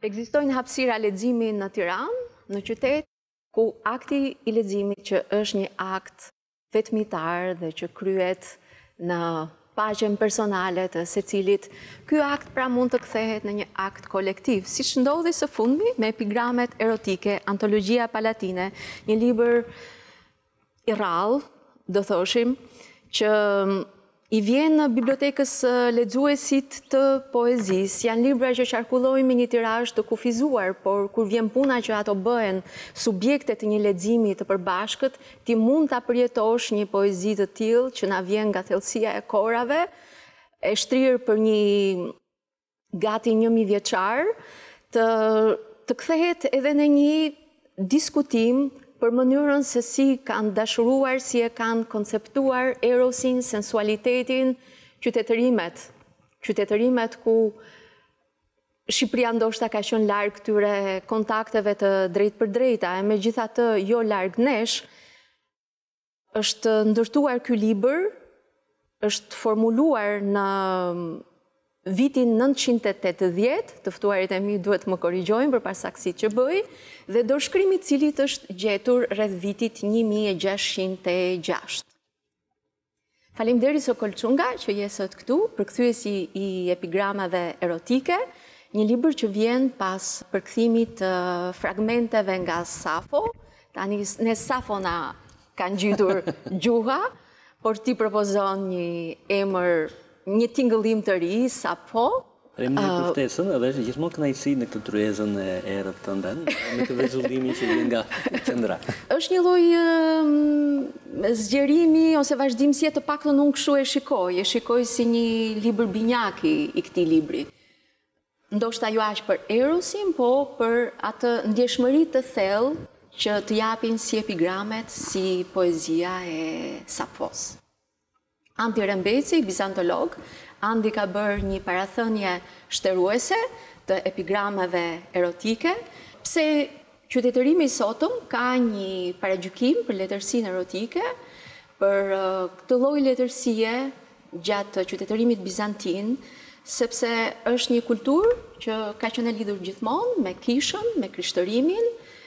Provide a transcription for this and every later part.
Ekzistojnë hapësira leximi në Tiranë, në qytet, ku akti i leximit që është një akt vetmitar dhe që kryet në paqen personale të secilit, ky akt pra mund të kthehet në një akt kolektiv, siç ndodhi së fundmi me epigramet erotike, Antologjia Palatine, një libër i rrallë, do thoshim, që i vjen në bibliotekës lexuesit të poezisë. Janë libra që qarkullojnë me një tirazh të kufizuar, por kur vjen puna që ato bëhen subjekte të një leximi të përbashkët, ti mund ta përjetosh një poezi të tillë që na vjen nga thellësia e korave, e shtrirë për një gati 1000 vjeçar, të kthehet edhe në një diskutim për mënyrën se si kanë dashuruar, si e kanë konceptuar erosin, sensualitetin, qytetërimet ku Shqipëria ndoshta ka qenë larg këtyre kontakteve të drejt për drejta, e megjithatë jo larg nesh, është ndërtuar ky libër, është formuluar në vitin 980, të ftuarit e mi duhet më korrigjojnë për pasaksit që bëj, dhe dorëshkrimi i cilit është gjetur rreth vitit 1606. Faleminderit Sokol Çunga që je sot këtu, përkthyesi i epigramave erotike, një libër që vjen pas përkthimit të fragmenteve nga Safo. Tani ne Safo na kanë gjitur gjuha, por ti propozon një emër, një tingëllim të ri, Sapo. Faleminderit për ftesën, edhe është gjithmonë kënaqësi në këtë tryezën e erët tënde, me këtë zhullimin që vjen nga qendra. Është një lloj zgjerimi ose vazhdimësie, të paktën unë kështu e shikoj si një libër binjaki i këtij libri. Ndoshta jo aq për erosin, po për atë ndjeshmëri të thellë që të japin si epigramet, si poezia e Sapos. Andi Rembeci, bizantolog, Andi ka bërë një parathënie shtëruese të epigrameve erotike, pse qytetërimi sotëm ka një paragjykim për letërsinë erotike, për këtë lloj letërsie gjatë qytetërimit bizantin, sepse është një kulturë që ka qenë e lidhur gjithmonë me kishën, me krishtërimin,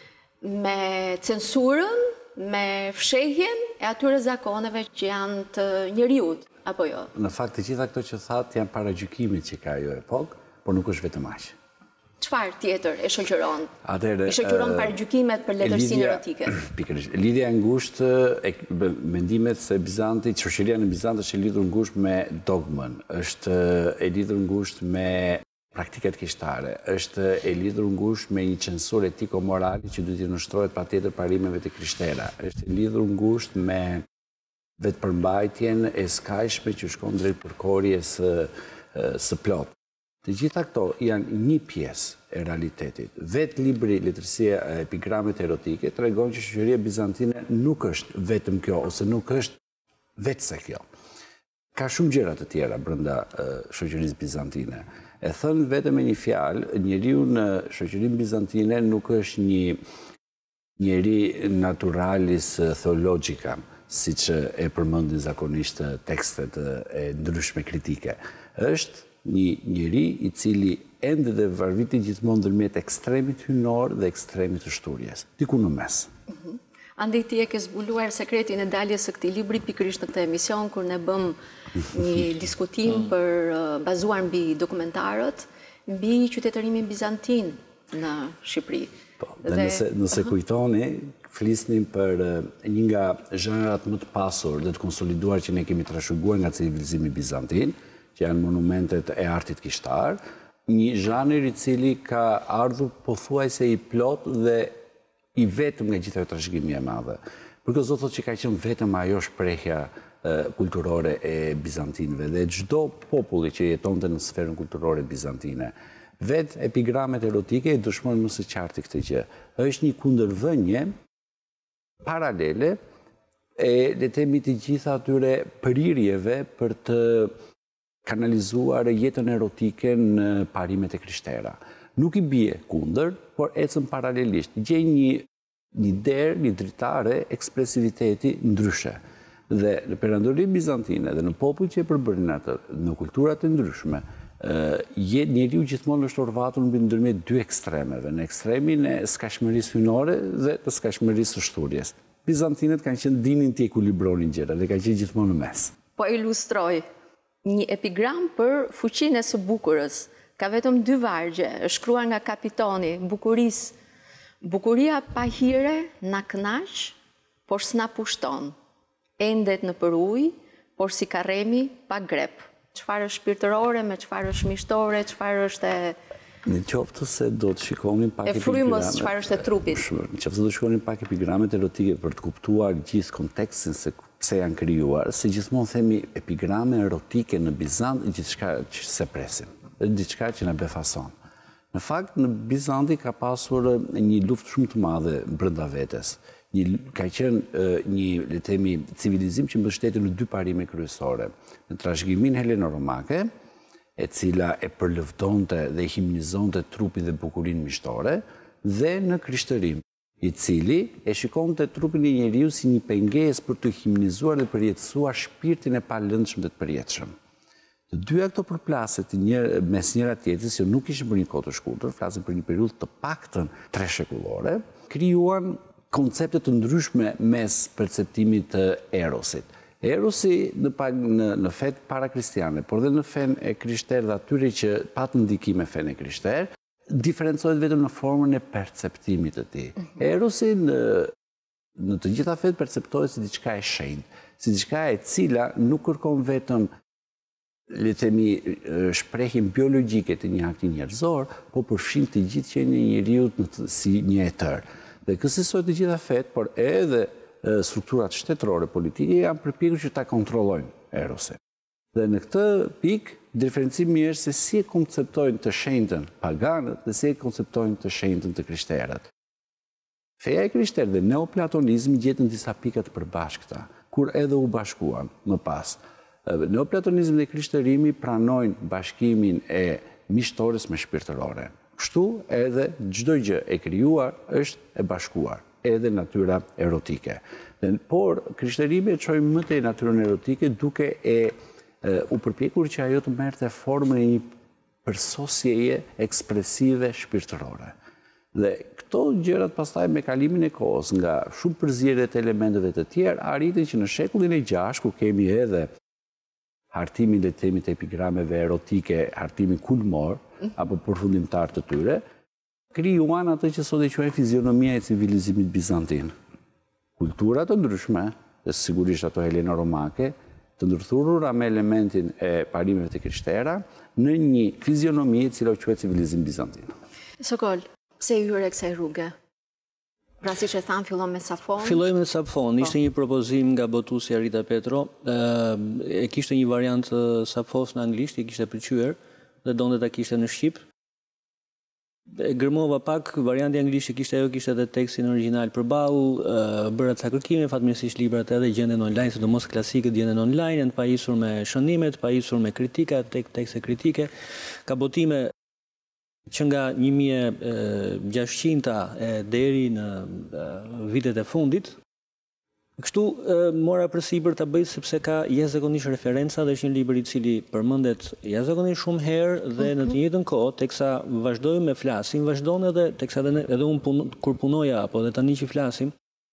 me censurën, me fshehjen e atyre zakoneve që janë të njeriut, apo jo? Në fakt, të gjitha këto që thatë janë paragjykimit që ka ajo epokë, por nuk është vetëm aq. Çfarë tjetër e shoqëron? E shoqëron paragjykimet për letërsinë erotike. Pikërisht. Lidhja e ngushtë e mendimet se Bizanti, shoqëria në Bizant është e lidhur ngushtë me dogmën, është e lidhur ngushtë me praktikat kishtare, është e lidhur ngushtë me një censurë etiko-morale që duhet të nështrohet patjetër parimeve të krishtera, është e lidhur ngushtë me vetëpërmbajtjen e skajshme që shkon drejt përkorjes së plot. Të gjitha këto janë një pjesë e realitetit. Vetë libri Letërsia e epigramet erotike tregon që shoqëria bizantine nuk është vetëm kjo, ose nuk është vetëse kjo. Ka shumë gjëra të tjera brenda shoqërisë bizantine. E thënë vetëm me një fjalë, njeriu në shoqërinë bizantine nuk është një njeri naturalis theologjika, siç e përmendin zakonisht tekstet e ndryshme kritike. Është një njeri i cili ende dhe varviti gjithmonë ndërmjet ekstremit hynor dhe ekstremit të shturjes, diku në mes. Andi, ti e ke zbuluar sekretin e daljes së këtij libri pikërisht në këtë emision, kur ne bëm një diskutim për bazuar mbi dokumentarët, mbi qytetërimin bizantin në Shqipëri. Nëse kujtoni, flisnim për një nga zhanrat më të pasur dhe të konsoliduar që ne kemi trashëguar nga civilizimi bizantin, që janë monumentet e artit kishtar, një zhanër i cili ka ardhur pothuajse i plot dhe i vetëm nga gjitha trashëgimi e madhe. Për këtë zotë që ka qenë vetëm ajo shprehja kulturore e bizantinëve dhe çdo populli që jetonte në sferën kulturore bizantine. Vetë epigramet erotike e dëshmojnë më së qarti këtë gjë. Është një kundërvënie paralele e le të themi të gjitha atyre përirjeve për të kanalizuar jetën erotike në parimet e krishtera. Nuk i bie kundër, por ecën paralelisht. Gjej një derë, një dritare ekspresiviteti ndryshe. Dhe në perandorinë bizantine dhe në popull që e përbërin atë, në kulturat e ndryshme, njeriu gjithmonë është orvatur ndërmjet dy ekstremeve, në ekstremin e skajshmërisë hynore dhe të skajshmërisë së shturjes. Bizantinët kanë qenë dinin të ekuilibronin gjërat dhe kanë qenë gjithmonë në mes. Po ilustroj një epigram për fuqinë e së bukurës. Ka vetëm 2 vargje, është shkruar nga kapitani, bukurisë. Bukuria pa hire na kënaq, por s'na pushton. Endet në për ujë, por si karremi pa grep. Çfarë është shpirtërore, me çfarë është mishtore, çfarë është Në qoftë se do të shikonin pak e frymës, çfarë është e trupit. Në qoftë se do të shikonin pak epigramet erotike për të kuptuar gjithë kontekstin se pse janë krijuar, se gjithmonë themi epigrame erotike në Bizant, gjithçka që se presim, diçka që na befason. Në fakt, në Bizanti ka pasur një luftë shumë të madhe brenda vetes. Ka qenë një, le të themi, civilizim që mbështetet në 2 parime kryesore. Në trashëgiminë heleno-romake, e cila e përlëvdonte dhe himnizonte trupin dhe bukurinë mishtore, dhe në krishtërim, i cili e shikonte trupin e njeriu si një pengesë për të himnizuar dhe përjetësuar shpirtin e palëndshëm dhe të përjetshëm. Të dyja këto përplasjet mes njëra tjetrës, që nuk ishin për një kohë të shkurtër, flasim për një periudhë të paktën 3 shekullore, krijuan koncepte të ndryshme mes perceptimit të erosit. Erosi në fet para kristiane, por dhe në fen e krishterë dhe atyre që patën ndikime fen e krishterë, diferencohet vetëm në formën e perceptimit të tij. Erosi në të gjitha fet perceptohet si diçka e shenjtë, si diçka e cila nuk kërkon vetëm, le të themi, shprehjen biologjike të një akti njerëzor, po përfshin të gjithë qenien e njeriu si një etër. Dhe kësaj të gjitha fet, por edhe strukturat shtetërore politike janë përpjekur që ta kontrollojnë erosin. Dhe në këtë pikë, diferencimi është se si e konceptojnë të shenjtën paganët dhe si e konceptojnë të shenjtën të krishterët. Feja e krishterë dhe neoplatonizmi gjetën disa pika të përbashkëta, kur edhe u bashkuan më pas. Neoplatonizmi dhe krishtërimi pranojnë bashkimin e mishtores me shpirtërore. Kështu edhe çdo gjë e krijuar është e bashkuar, edhe natyra erotike. Por krishtërimi e çoi më tej natyrën erotike duke u përpjekur që ajo të merrte formën e një përsosjeje ekspresive shpirtërore. Dhe këto gjërat pastaj me kalimin e kohës nga shumë përzierje të elementeve të tjerë arritën që në shekullin e 6, ku kemi edhe hartimin le të themi të epigrameve erotike, hartimin kulmor apo përfundimtar të tyre, krijuan atë që sot e quajmë fizionomia e civilizimit bizantin. Kultura të ndryshme, dhe sigurisht ato heleno-romake, të ndërthurura me elementin e parimeve të krishtera, në një fizionomi e cila u quhet civilizim bizantin. Sokol, pse hyre kësaj rruge? Pra si që thamë, fillon me Safon? Filloj me Safon. Ishte një propozim nga botuesja Rita Petro. E kishte një variant Safos në anglisht, i kishte pëlqyer dhe donte ta kishte në shqip. Gërmova pak, varianti anglisht kishte edhe tekstin origjinal përballë, bëra ca kërkime, fatmirësisht librat edhe gjenden online, sidomos klasikët gjenden online, janë të pajisur me shënimet, pajisur me kritika, tekste kritike, ka botime që nga 1600-ta deri në vitet e fundit. Kështu mora përsipër ta bëj sepse ka jashtëzakonisht referenca dhe është një libër i cili përmendet jashtëzakonisht shumë herë dhe në të njëjtën kohë teksa vazhdojmë me flasim, vazhdon edhe teksa edhe unë kur punoja apo edhe tani që flasim,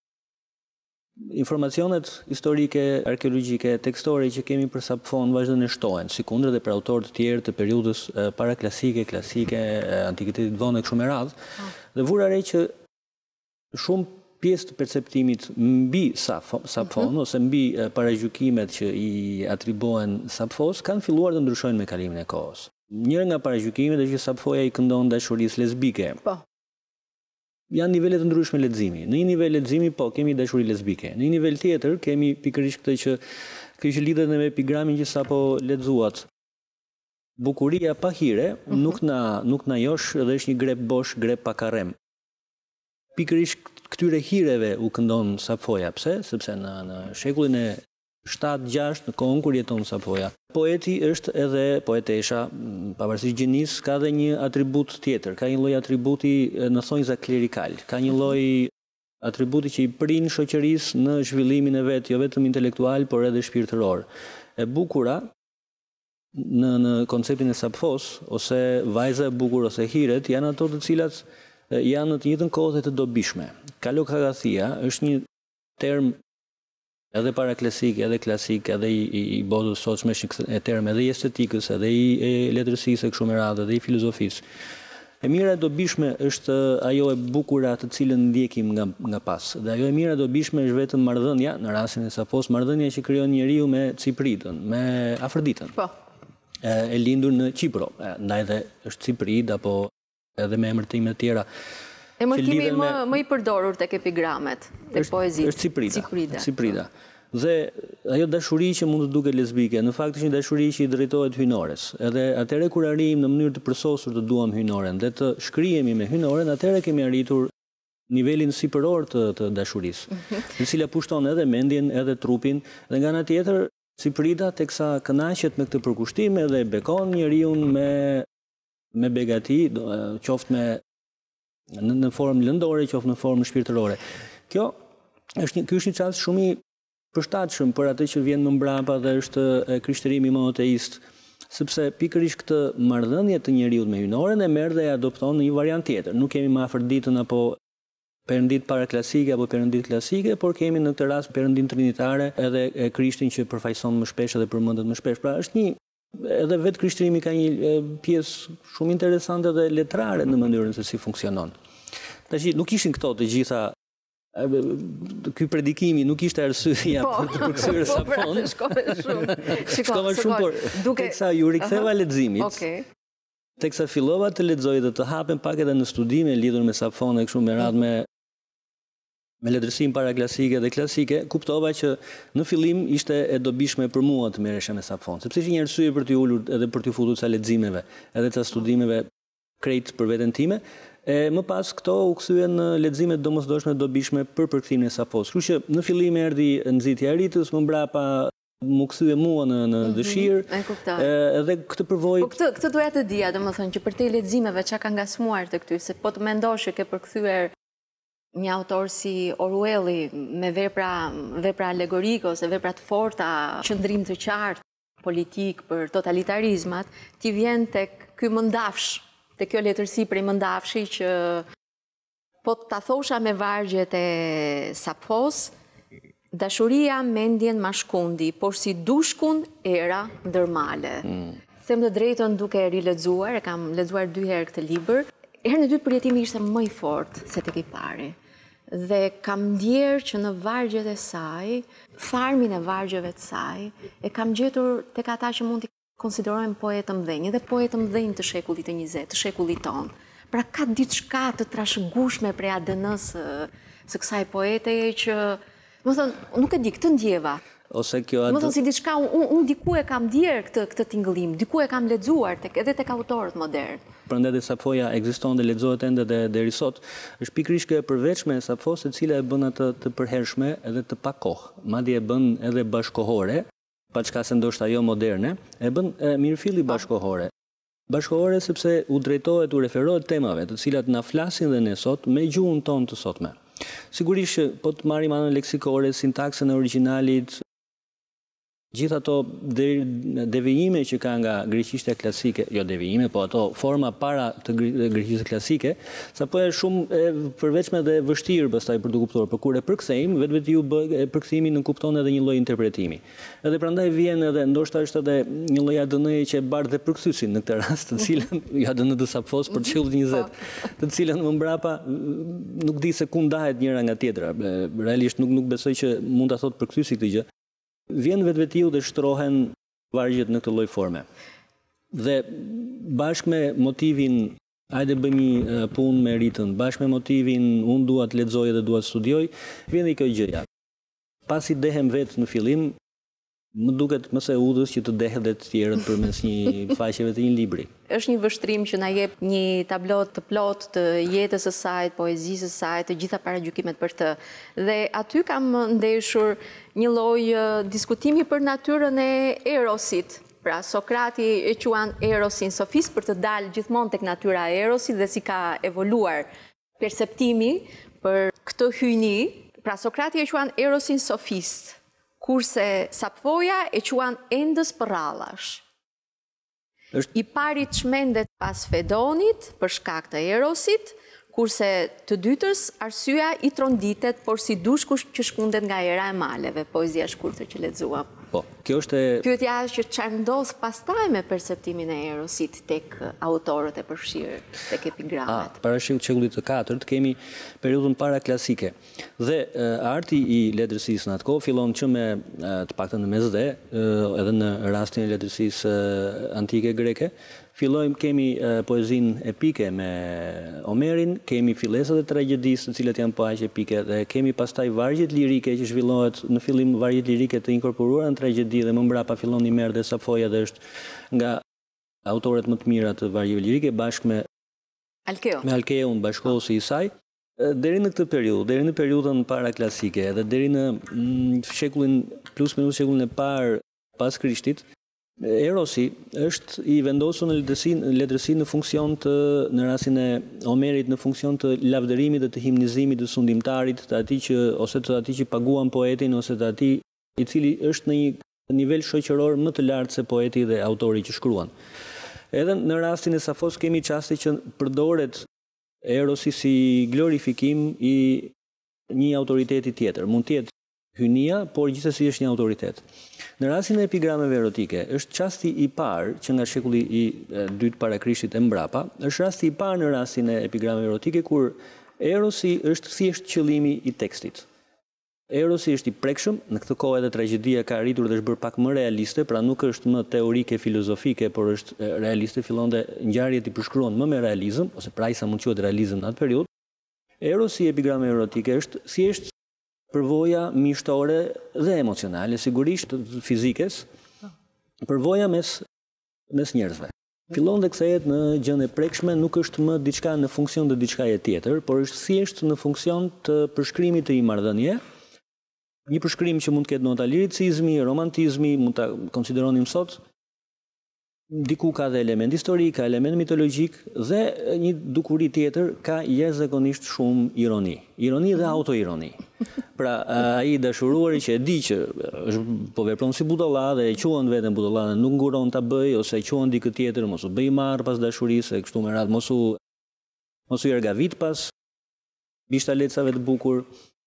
informacionet historike, arkeologjike, tekstore që kemi për Safon vazhdojnë shtohen, sikundër dhe për autorë të tjerë të periudhës paraklasike, klasike, antikitetit vonë e kështu me radhë. Dhe vura re që shumë pjesë të perceptimit mbi Safon ose mbi paragjykimet që i atribuohen Safos kanë filluar të ndryshojnë me kalimin e kohës. Njëra nga paragjykimet është që Safoja i këndon dashurisë lesbike. Po. Janë nivele të ndryshme leximi. Në një nivel leximi kemi dashuri lesbike. Në një nivel tjetër kemi pikërisht këtë që lidhet me epigramin që sapo lexuat. Bukuria pa hire nuk na josh dhe është një grep bosh, grep pa karrem. Pikërisht këtyre hireve u këndon Safoja. Pse? Sepse në shekullin e 7-6 në kohën kur jeton Safoja. Poeti është edhe poetesha, pavarësisht gjenisë, ka dhe një atribut tjetër, ka një lloj atributi në thonjza klerikal, ka një lloj atributi që i prin shoqërisë në zhvillimin e vet, jo vetëm intelektual, por edhe shpirtëror. E bukura në konceptin e Sapfos, ose vajza e bukur ose hiret, janë ato të cilat janë në të njëjtën kohë dhe të dobishme. Kalokratia është një term edhe paraklasik, edhe klasik, edhe i botës sotshme, e term edhe i estetikës, edhe i letërsisë e kështu me radhë, edhe i filozofisë. E mira e dobishme është ajo e bukura të cilën ndjekim nga pas. Dhe ajo e mira e dobishme është vetëm marrëdhënia, në rastin e Sapfos, marrëdhënia që krijon njeriu me Cipritën, me Afroditën. Po. E lindur në Qipro, ndaj dhe është Ciprid, apo edhe me emërtime tjera. Emërtimi më i përdorur tek epigramet, tek poezitë. Është Ciprida. Dhe ajo dashuri që mund të duket lesbike, në fakt është një dashuri që i drejtohet hynores. Edhe atëherë kur arrijmë në mënyrë të përsosur të duam hynoren dhe të shkrihemi me hynoren, atëherë kemi arritur nivelin sipëror të dashurisë, në cila pushton edhe mendjen, edhe trupin, dhe nga ana tjetër Ciprida teksa kënaqet me këtë përkushtim edhe bekon njeriu me begati, qoftë në formë lëndore, qoftë në formë shpirtërore. Ky është një çast shumë i përshtatshëm për atë që vjen më mbrapa dhe është krishterimi monoteist, sepse pikërisht këtë marrëdhënie të njeriu me hynoren e merr dhe e adopton në një variant tjetër. Nuk kemi më Afroditën apo perëndit paraklasike apo perëndit klasike, por kemi në këtë rast perëndin trinitare edhe Krishtin që përfaqëson më shpesh dhe përmendet më shpesh. Pra është edhe vetë krishterimi ka një pjesë shumë interesante dhe letrare në mënyrën se si funksionon. Tash nuk ishin këto të gjitha. Ky predikimi nuk ishte arsyeja për të përkthyer Sapfon. Shkova shumë, por teksa ju riktheva leximit. Teksa fillova të lexoj dhe të hapem pak edhe në studime lidhur me Sapfon e kështu me radhë me letërsinë paraklasike dhe klasike, kuptova që në fillim ishte e dobishme për mua të merresha me Sapfon, sepse ishte një arsye për të ulur edhe për të futur ca leximeve, edhe ca studimeve krejt për veten time. E më pas këto u kthyen në lexime të domosdoshme dobishme për përkthimin e Sapfos. Kështu që në fillim erdhi nxitja e ritës, më mbrapa mu kthye mua në dëshirë. Edhe këtë përvojë. Po këtë doja të dija, domethënë që për te leximeve çka ka ngasmuar te ty, se po të mendosh që ke përkthyer një autor si Orwelli me vepra alegorike ose vepra të forta, qëndrim të qartë politik për totalitarizmat, ti vjen tek ky mëndafsh, tek kjo letërsi prej mëndafshi që po ta thosha me vargjet e Sapfos, dashuria mendjen ma shkundi, por si dushkun era ndërmale. Them të drejtën duke rilexuar, e kam lexuar 2 herë këtë libër. Herën e dytë përjetimi ishte më i fortë se tek i pari. Dhe kam ndjerë që në vargjet e saj, tharmin e vargjeve të saj, e kam gjetur tek ata që mund t'i konsiderojmë poetë mëdhenj, edhe poetë mëdhenj të shekullit e 20, të shekullit tonë. Pra ka diçka të trashëgueshme prej ADN-s së kësaj poete që, më thënë, nuk e di, këtë ndjeva. Ose kjo më thënë si diçka, unë diku e kam ndjerë këtë tingëllim, diku e kam lexuar edhe tek autorët modern. Prandaj dhe Sapfoja ekziston dhe lexohet ende deri sot, është pikërisht kjo e përveçme e Sapfos, e cila e bën atë të përhershme edhe të pa kohë. Madje e bën edhe bashkohore, pa çka se ndoshta jo moderne, e bën mirëfilli bashkohore. Bashkohore sepse u drejtohet, u referohet temave të cilat na flasin dhe ne sot me gjuhën tonë të sotme. Sigurisht që po të marrim anën leksikore, sintaksën e originalit, gjithë ato devijime që ka nga greqishtja klasike, jo devijime, po ato forma para të greqishtës klasike, sapo është shumë përveçme dhe vështirë pastaj për të kuptuar, por kur e përkthejmë, vetveti përkthimi në kupton edhe një lloj interpretimi. Edhe prandaj vjen edhe ndoshta është edhe një lloj ADN-i që e bardh dhe përkthyesin në këtë rast, të cilën ADN të Sapfos për shekullit 20, të cilën më mbrapa nuk di se ku ndahet njëra nga tjetra. Realisht nuk besoj që mund ta thotë përkthyesi këtë gjë. Vjen vetvetiu dhe shtrohen vargjet në këtë lloj forme. Dhe bashkë me motivin, hajde bëjmë një punë me ritën, bashkë me motivin, unë dua të lexoj dhe dua të studioj, vjen dhe kjo gjëja. Pasi dehem vetë në fillim, më duket më së udhës që të dehet dhe të tjerët përmes një faqeve të një libri. Është një vështrim që na jep një tablo të plot të jetës së saj, poezisë së saj, të gjitha paragjykimet për të. Dhe aty kam ndeshur një lloj diskutimi për natyrën e Erosit. Pra Sokrati e quan Erosin sofist për të dalë gjithmonë tek natyra e Erosit dhe si ka evoluar perceptimi për këtë hyjni. Pra Sokrati e quan Erosin sofist, kurse Sapfoja e quan endës përrallash. I pari çmendet pas Fedonit për shkak të Erosit, kurse të dytës arsyeja i tronditet, por si dushkush që shkundet nga era e maleve, poezia shkurtër që lexuam. Po, kjo është Pyetja është që çfarë ndodh pastaj me perceptimin e Erosit tek autorët e përfshirë tek epigramet. Para shekullit të 4 kemi periudhën paraklasike. Dhe arti i letërsisë në atë kohë fillon që me të paktën në mesdhe, edhe në rastin e letërsisë antike greke. Kemi poezinë epike me Homerin, kemi fillesat e tragjedisë, të cilat janë po aq epike, dhe kemi pastaj vargjet lirike që zhvillohet në fillim vargjet lirike të inkorporuara në tragjedi dhe më mbrapa fillon i merr dhe Safoja dhe është nga autorët më të mirë të vargjeve lirike bashkë me Alkeun, bashkëkohuesi i saj. Deri në këtë periudhë, deri në periudhën paraklasike dhe deri në shekullin plus minus shekullin e parë pas Krishtit, Erosi është i vendosur në letërsi në funksion të, në rastin e Homerit, në funksion të lavdërimit dhe të himnizimit të sundimtarit, të atij që paguan poetin, ose të atij i cili është në një nivel shoqëror më të lartë se poeti dhe autori që shkruan. Edhe në rastin e Safos kemi çaste që përdoret Erosi si glorifikim i një autoriteti tjetër. Mund të jetë hynia, por gjithsesi është një autoritet. Në rastin e epigrameve erotike, është çasti i parë që nga shekulli i dytë para Krishtit e mbrapa, është rasti i parë në rastin e epigrameve erotike kur Erosi është thjesht qëllimi i tekstit. Erosi është i prekshëm, në këtë kohë edhe tragjedia ka arritur dhe është bërë pak më realiste, pra nuk është më teorike filozofike, por është realiste, fillon dhe ngjarjet i përshkruan më me realizëm, ose pra sa mund quhet realizëm në atë periudhë. Erosi i epigrameve erotike është thjesht përvoja mishtore dhe emocionale, sigurisht fizikes, përvoja mes njerëzve. Fillon dhe kthehet në gjën e prekshme, nuk është më diçka në funksion të diçkaje tjetër, por është thjesht në funksion të përshkrimit të një marrëdhënie, një përshkrim që mund të ketë nota liricizmi, romantizmi, mund ta konsideronim sot. Diku ka dhe element historik, ka element mitologjik dhe një dukuri tjetër ka jashtëzakonisht shumë ironi. Ironi dhe autoironi. Pra ai dashuruari që e di që po vepron si budalla dhe e quhen veten budalla, nuk nguron ta bëj, ose e quhen dikë tjetër, mos u bëj marr pas dashurisë, kështu me radhë, mos u ergavit pas bishtalecave të bukur.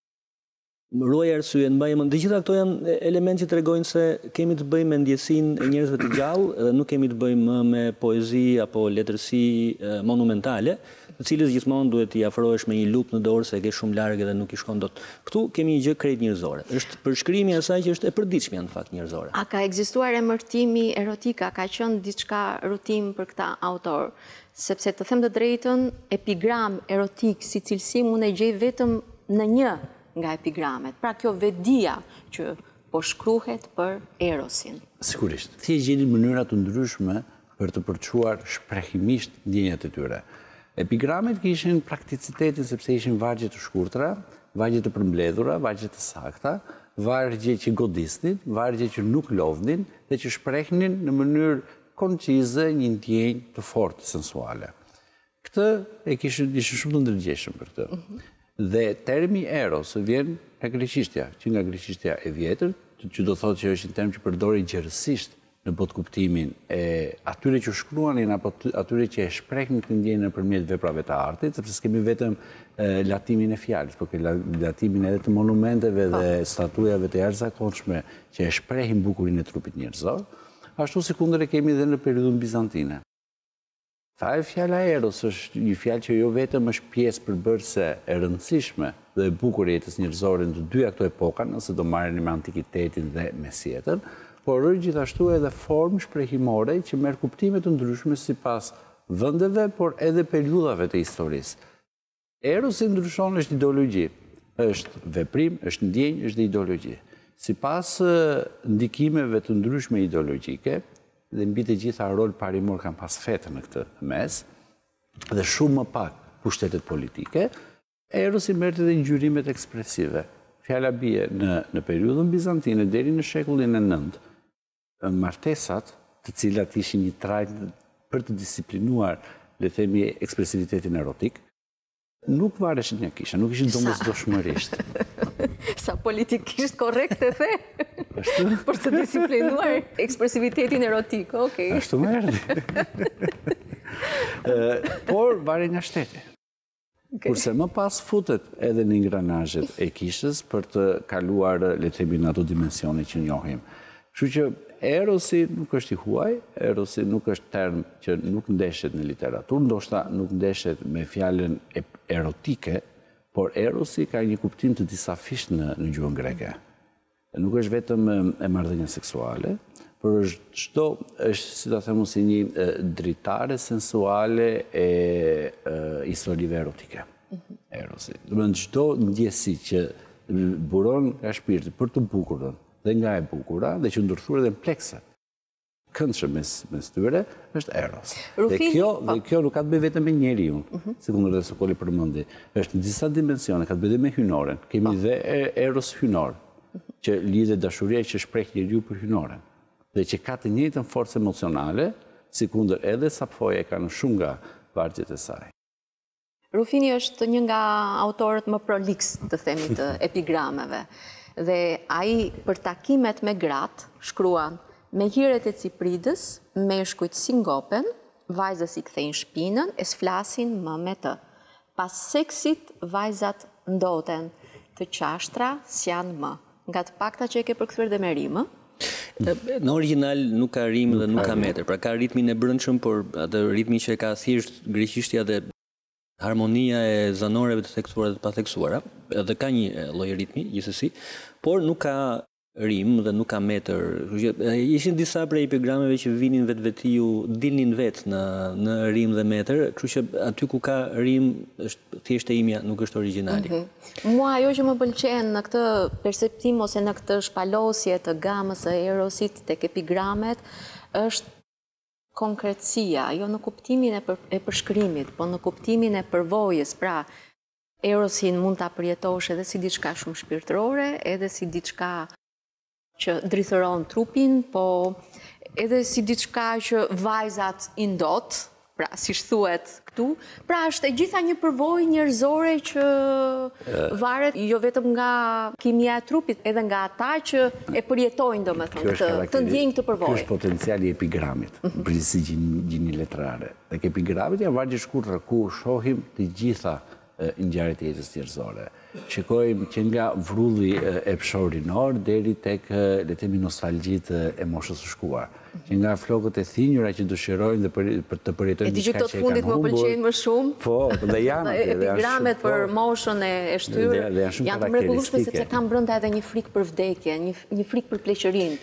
Ruaj arsyen, mbaj mend. Të gjitha këto janë elementë që tregojnë se kemi të bëjmë me ndjesinë e njerëzve të gjallë dhe nuk kemi të bëjmë më me poezi apo letërsi monumentale, të cilës gjithmonë duhet t'i afrohesh me një lupë në dorë se e ke shumë larg dhe nuk i shkon dot. Këtu kemi një gjë krejt njerëzore. Është përshkrimi i asaj që është e përditshme në fakt njerëzore. A ka ekzistuar emërtimi erotik, a ka qenë diçka rutim për këta autor? Sepse të them të drejtën, epigram erotik si cilësi mund e gjej vetëm në një nga epigramet. Pra kjo vedia që po shkruhet për Erosin. Sigurisht. Ti e gjeni mënyra të ndryshme për të përçuar shprehimisht ndjenjat e tyre. Epigramet kishin prakticitetin sepse ishin vargje të shkurtra, vargje të përmbledhura, vargje të sakta, vargje që godisnin, vargje që nuk lodhnin dhe që shprehnin në mënyrë koncize një ndjenjë të fortë sensuale. Këtë ishin shumë të ndërgjegjshëm për këtë. Dhe termi eros vjen nga greqishtja, që nga greqishtja e vjetër, që do thotë që është një term që përdori gjerësisht në botë kuptimin e atyre që shkruanin apo atyre që e shprehnin këtë ndjenjë nëpërmjet veprave të artit, sepse s'kemi vetëm latimin e fjalës, por latimin edhe të monumenteve dhe statujave të jashtëzakonshme që e shprehin bukurinë e trupit njerëzor, ashtu sikundër e kemi edhe në periudhën bizantine. Fjala eros është një fjalë që jo vetëm është pjesë përbërëse e rëndësishme dhe e bukur e jetës njerëzore në të dyja këto epoka, nëse do marrni me antikitetin dhe mesjetën, por është gjithashtu edhe formë shprehimore që merr kuptime të ndryshme sipas vendeve, por edhe periudhave të historisë. Erosi ndryshon, është ideologji, është veprim, është ndjenjë, është ideologji. Sipas ndikimeve të ndryshme ideologjike, dhe mbi të gjitha rol parimor kanë pas fetën në këtë mes, dhe shumë më pak pushtetet politike, Erosi merrte edhe ngjyrimet ekspresive. Fjala bie në periudhën bizantine deri në shekullin e 9, martesat, të cilat ishin një trajt për të disiplinuar, le të themi, ekspresivitetin erotik, nuk vareshin nga kisha, nuk ishin domosdoshmërisht. Sa politikisht korrekt e the. Për të disiplinuar ekspresivitetin erotik, okej. Ashtu më erdhi. Por varet nga shteti. Kurse më pas futet edhe në ingranazhet e kishës për të kaluar, le të themi, në ato dimensione që njohim. Kështu që erosi nuk është i huaj, erosi nuk është term që nuk ndeshet në literaturë, ndoshta nuk ndeshet me fjalën erotike, por erosi ka një kuptim të disafisht në gjuhën greke. Nuk është vetëm e marrëdhënia seksuale, por është, si ta them, si një dritare sensuale e historive erotike. Erosi. Do të thonë çdo ndjesi që buron nga shpirti për të bukurën dhe nga e bukura dhe që ndërthur edhe në plekse këndshëm mes tyre është eros. Dhe kjo nuk ka të bëjë vetëm me njeriu, sikur edhe Sokoli përmendi, është në disa dimensione, ka të bëjë me hynoren. Kemi dhe eros hynor, që lidhet dashuria që shpreh njeriu për hynoren, dhe që ka të njëjtën forcë emocionale, sikundër edhe Sapfoja ka në shumë nga vargjet e saj. Rufini është një nga autorët më proliks, të themi, të epigrameve. Dhe ai për takimet me gratë shkruan: me hiret e Cipridës, meshkujt si ngopen, vajzës i kthejnë shpinën, e s'flasin më me të. Pas seksit, vajzat ndoten, të qashtra s'janë më. Nga të pakta që e ke përkthyer dhe me rimë. Në original nuk ka rimë dhe nuk ka metër, pra ka ritmin e brendshëm, por atë ritmi që ka thjesht greqishtja dhe harmonia e zanoreve të theksuara dhe të patheksuara, edhe ka një lloj ritmi gjithsesi, por nuk ka rimë dhe nuk ka metër. Ishin disa prej epigrameve që vinin vetvetiu, dilnin vetë në rimë dhe metër, kështu që aty ku ka rimë është thjesht e imja, nuk është origjinali. Mua ajo që më pëlqen në këtë perceptim ose në këtë shpalosje të gamës së erosit tek epigramet është konkretësia, jo në kuptimin e përshkrimit, po në kuptimin e përvojës. Pra, erosin mund ta përjetosh edhe si diçka shumë shpirtërore, edhe si diçka që drithëron trupin, po edhe si diçka që vajzat i ndot, pra si thuhet këtu. Pra është e gjitha një përvojë njerëzore që varet jo vetëm nga kimia e trupit, edhe nga ata që e përjetojnë, domethënë, të ndjejnë këtë përvojë. Ky është potenciali i epigramit, përgjithësi gjini letrare. Tek epigramit janë vargje shkurtra ku shohim të gjitha ngjarjet e jetës njerëzore. Shikojmë që nga vrulli e pshorinor deri tek, le të themi, nostalgjitë e moshës së shkuar. Që nga flokët e thinjura që dëshirojnë dhe për të përjetojnë diçka që e kanë humbur. E di që këto të fundit më pëlqejnë më shumë. Po, dhe janë. Epigramet për moshën e shtyrë janë të mrekullueshme sepse kanë brenda edhe një frikë për vdekje, një frikë për pleqërinë.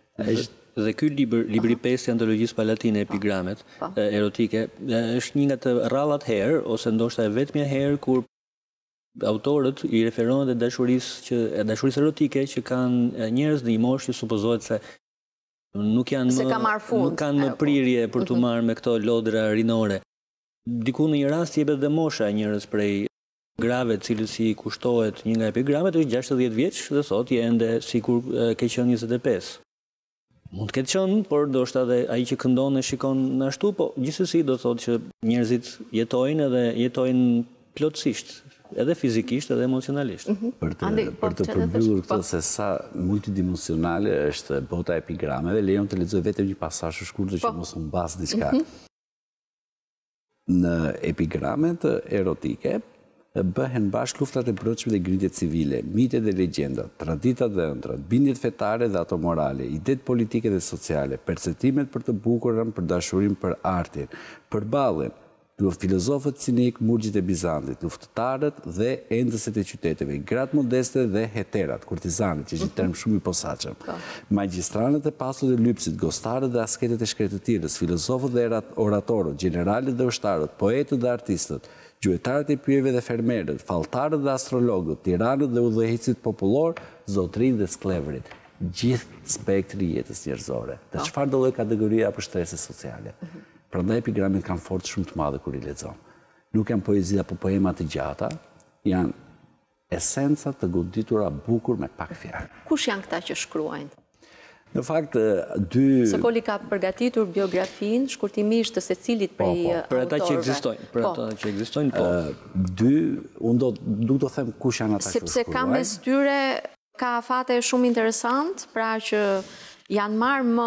Dhe ky libri 5 i antologjisë palatine epigramet erotike është një nga të rrallat herë, ose ndoshta e vetmja herë kur autorët i referohen te dashurisë erotike që kanë njerëz në një moshë që supozohet se nuk kanë më prirje për të marrë me këto lodra rinore. Diku në një rast jepet dhe mosha njerëz prej grave, cilët si kushtohet një nga epigramet, është 60 vjeç dhe thotë je ende sikur ke qenë 25. Mund të ketë qenë, por ndoshta edhe ai që këndon e shikon ashtu, po gjithsesi do thotë që njerëzit jetojnë edhe jetojnë plotësisht, edhe fizikisht edhe emocionalisht. Për të përmbyllur këtë se sa multidimensionale është bota e epigrameve, lejon të lexoj vetëm një pasazh të shkurtër që mos u mbas diçka. Në epigramet erotike bëhen bashkë luftat e brendshme dhe ngritjet civile, mitet dhe legjendat, traditat dhe ëndrat, bindjet fetare dhe ato morale, idetë politike dhe sociale, perceptimet për të bukurën, për dashurinë, për artin, përballën filozofët cinik, murgjit e Bizantit, luftëtarët dhe endëset e qyteteve, gratë modeste dhe heterat, kurtizanët, që është një term shumë i posaçëm, magjistranët e pasur dhe lypsit, gostarët dhe asketet e shkretëtirës, filozofët dhe oratorët, generalet dhe ushtarët, poetët dhe artistët, gjuetarët e pyjeve dhe fermerët, falltarët dhe astrologët, tiranët dhe udhëheqësit popullor, zotrin dhe sklevrit. Gjithë spektri jetës njerëzore. Dhe çfarë do lloj kategorie apo shtrese sociale. Prandaj epigramet kanë forcë shumë të madhe kur i lexon. Nuk janë poezi apo poema të gjata, janë esenca të goditura bukur me pak fjalë. Kush janë këta që shkruajnë? Në fakt, Sokoli ka përgatitur biografinë shkurtimisht të secilit prej autorëve. Për ata që ekzistojnë, po. Unë do të them kush janë ata që shkruajnë. Sepse ka mes tyre Ka fate shumë interesant, pra që janë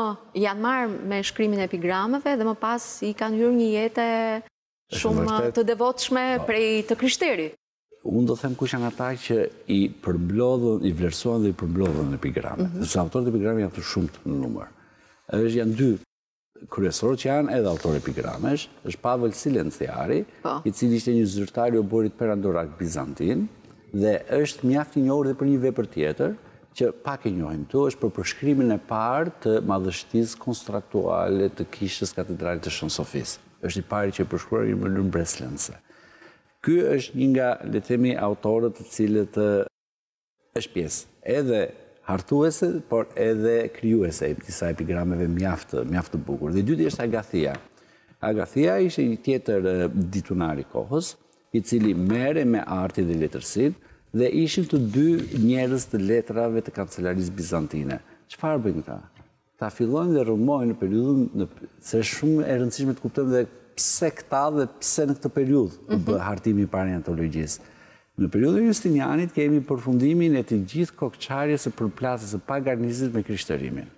marrë me shkrimin e epigrameve dhe më pas i kanë hyrë një jetë shumë të devotshme prej të krishterit. Unë do them kush janë ata që i vlerësojnë dhe i përmblodhen epigramet. Sepse autorët e epigrameve janë të shumtë në numër. Janë dy kryesorë që janë edhe autorë epigramesh, është Pavel Silenciari, i cili ishte një zyrtar i oborit perandorak bizantin, dhe është mjaft i njohur dhe për një vepër tjetër, që pak e njohim këtu, është për përshkrimin e parë të madhështisë konstruktuale të kishës katedralit të Shën Sofisë. Është i pari që e përshkruar në mënyrë mbresllënëse. Ky është një nga, le të themi, autorët të cilët është pjesë edhe hartuese, por edhe krijuese e disa epigrameve mjaft të bukur. Dhe dyti është Agathia. Agathia ishte një tjetër ditunar i kohës, i cili merre me artin dhe letërsinë, dhe ishin të dy njerëz të letrave të kancelarisë bizantine. Çfarë bëjnë këta? Ta fillojnë dhe rrëmojnë në periudhën, se është shumë e rëndësishme të kuptojmë dhe pse këta dhe pse në këtë periudhë bë hartimi i parë i antologjisë. Në periudhën e Justinianit kemi përfundimin e të gjithë kokçarjes së përplasjes së paganizmit me krishtërimin.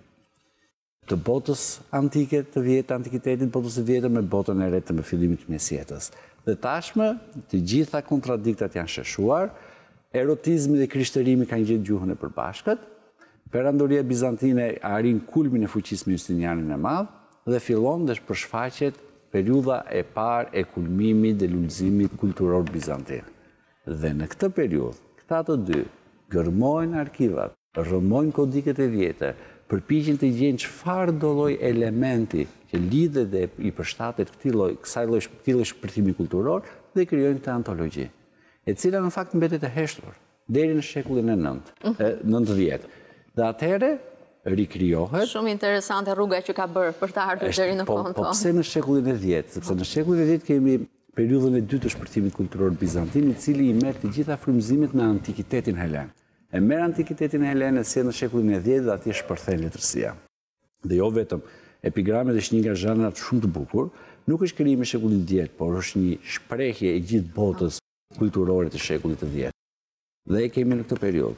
Të botës antike të vjetë, antikitetit, botës së vjetër me botën e re të me fillimit të mesjetës. Dhe tashmë të gjitha kontradiktat janë sheshuar, erotizmi dhe krishtërimi kanë gjetë gjuhën e përbashkët, perandoria bizantine arrin kulmin e fuqisë me Justinianin e Madh dhe fillon dhe përshfaqet periudha e parë e kulmimit dhe lullëzimit kulturor bizantin. Dhe në këtë periudhë, këta të dy gërmojnë arkivat, rrëmojnë kodiket e vjetër, përpiqen të gjejnë çfarë do lloj elementi që lidhet dhe i përshtatet këtij lloj shpërthimi kulturor dhe krijojnë këtë antologji, e cila në fakt mbetet e heshtur deri në shekullin e 19. Dhe atëherë rikrijohet. Shumë interesante rruga që ka bërë për të ardhur deri në fund. Po pse në shekullin e 10? Sepse në shekullin e 10 kemi periudhën e dytë të shpërthimit kulturor bizantin, i cili i merr të gjitha frymëzimet në antikitetin helen. E merr antikitetin helen e sjell në shekullin e 10 dhe atje shpërthen letërsia. Dhe jo vetëm, epigramet është një nga zhanrat shumë të bukur, nuk është krijim i shekullit 10, por është një shprehje e gjithë botës kulturore të shekullit të 10. Dhe e kemi në këtë periudhë.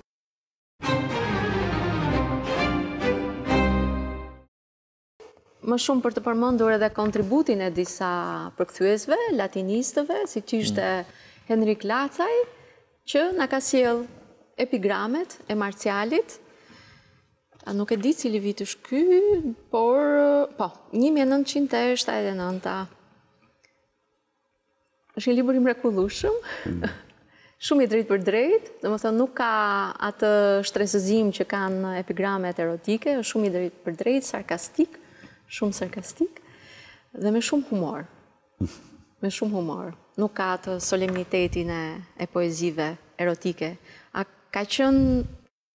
Më shumë për të përmendur edhe kontributin e disa përkthyesve, latinistëve, si që ishte Henrik Lacaj, që na ka sjell epigramet e Marcialit. Nuk e di cili vit është ky, por 1979. Është një libër i mrekullueshëm, shumë i drejtë për drejtë, domethënë nuk ka atë shtresëzim që kanë epigramet erotike, është shumë i drejtë për drejtë, sarkastik, shumë sarkastik, dhe me shumë humor. Me shumë humor. Nuk ka atë solemnitetin e poezive erotike. A ka qenë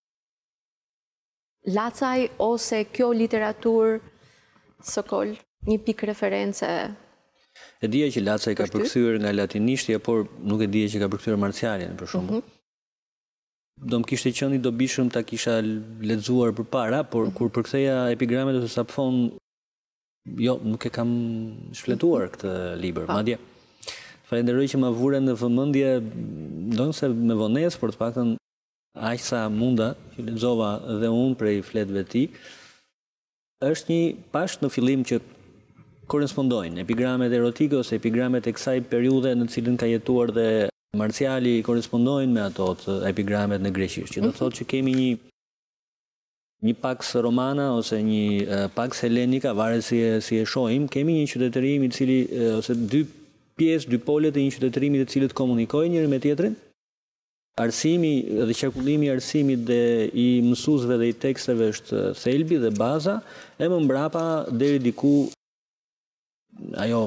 Lacaj ose kjo literaturë Sokol një pikë reference? E dija që Lacaj ka përkthyer nga latinishtja, por nuk e dija që ka përkthyer Marcialin, për shembull. Do më kishte qenë i dobishëm ta kisha lexuar përpara, por kur përktheja epigramet ose Sapfon, jo, nuk e kam shfletuar këtë libër. Madje falenderoj që ma vure në vëmendje, ndonse me vonesë, por të paktën aq sa munda që lexova dhe unë prej fletëve të tij. Është një pash në fillim që korrespondojnë epigramet erotike ose epigramet e kësaj periudhe në cilën ka jetuar dhe Marciali korrespondojnë me ato të epigramet në greqisht, që do thotë që kemi një pax romana ose një pax helenika, varet si e shohim, kemi një qytetërim i cili ose dy pjesë, dy polet e një qytetërimi të cilët komunikojnë njëri me tjetrin. Arsimi dhe qarkullimi i arsimit dhe i mësuesve dhe i teksteve është thelbi dhe baza, e më mbrapa deri diku ajo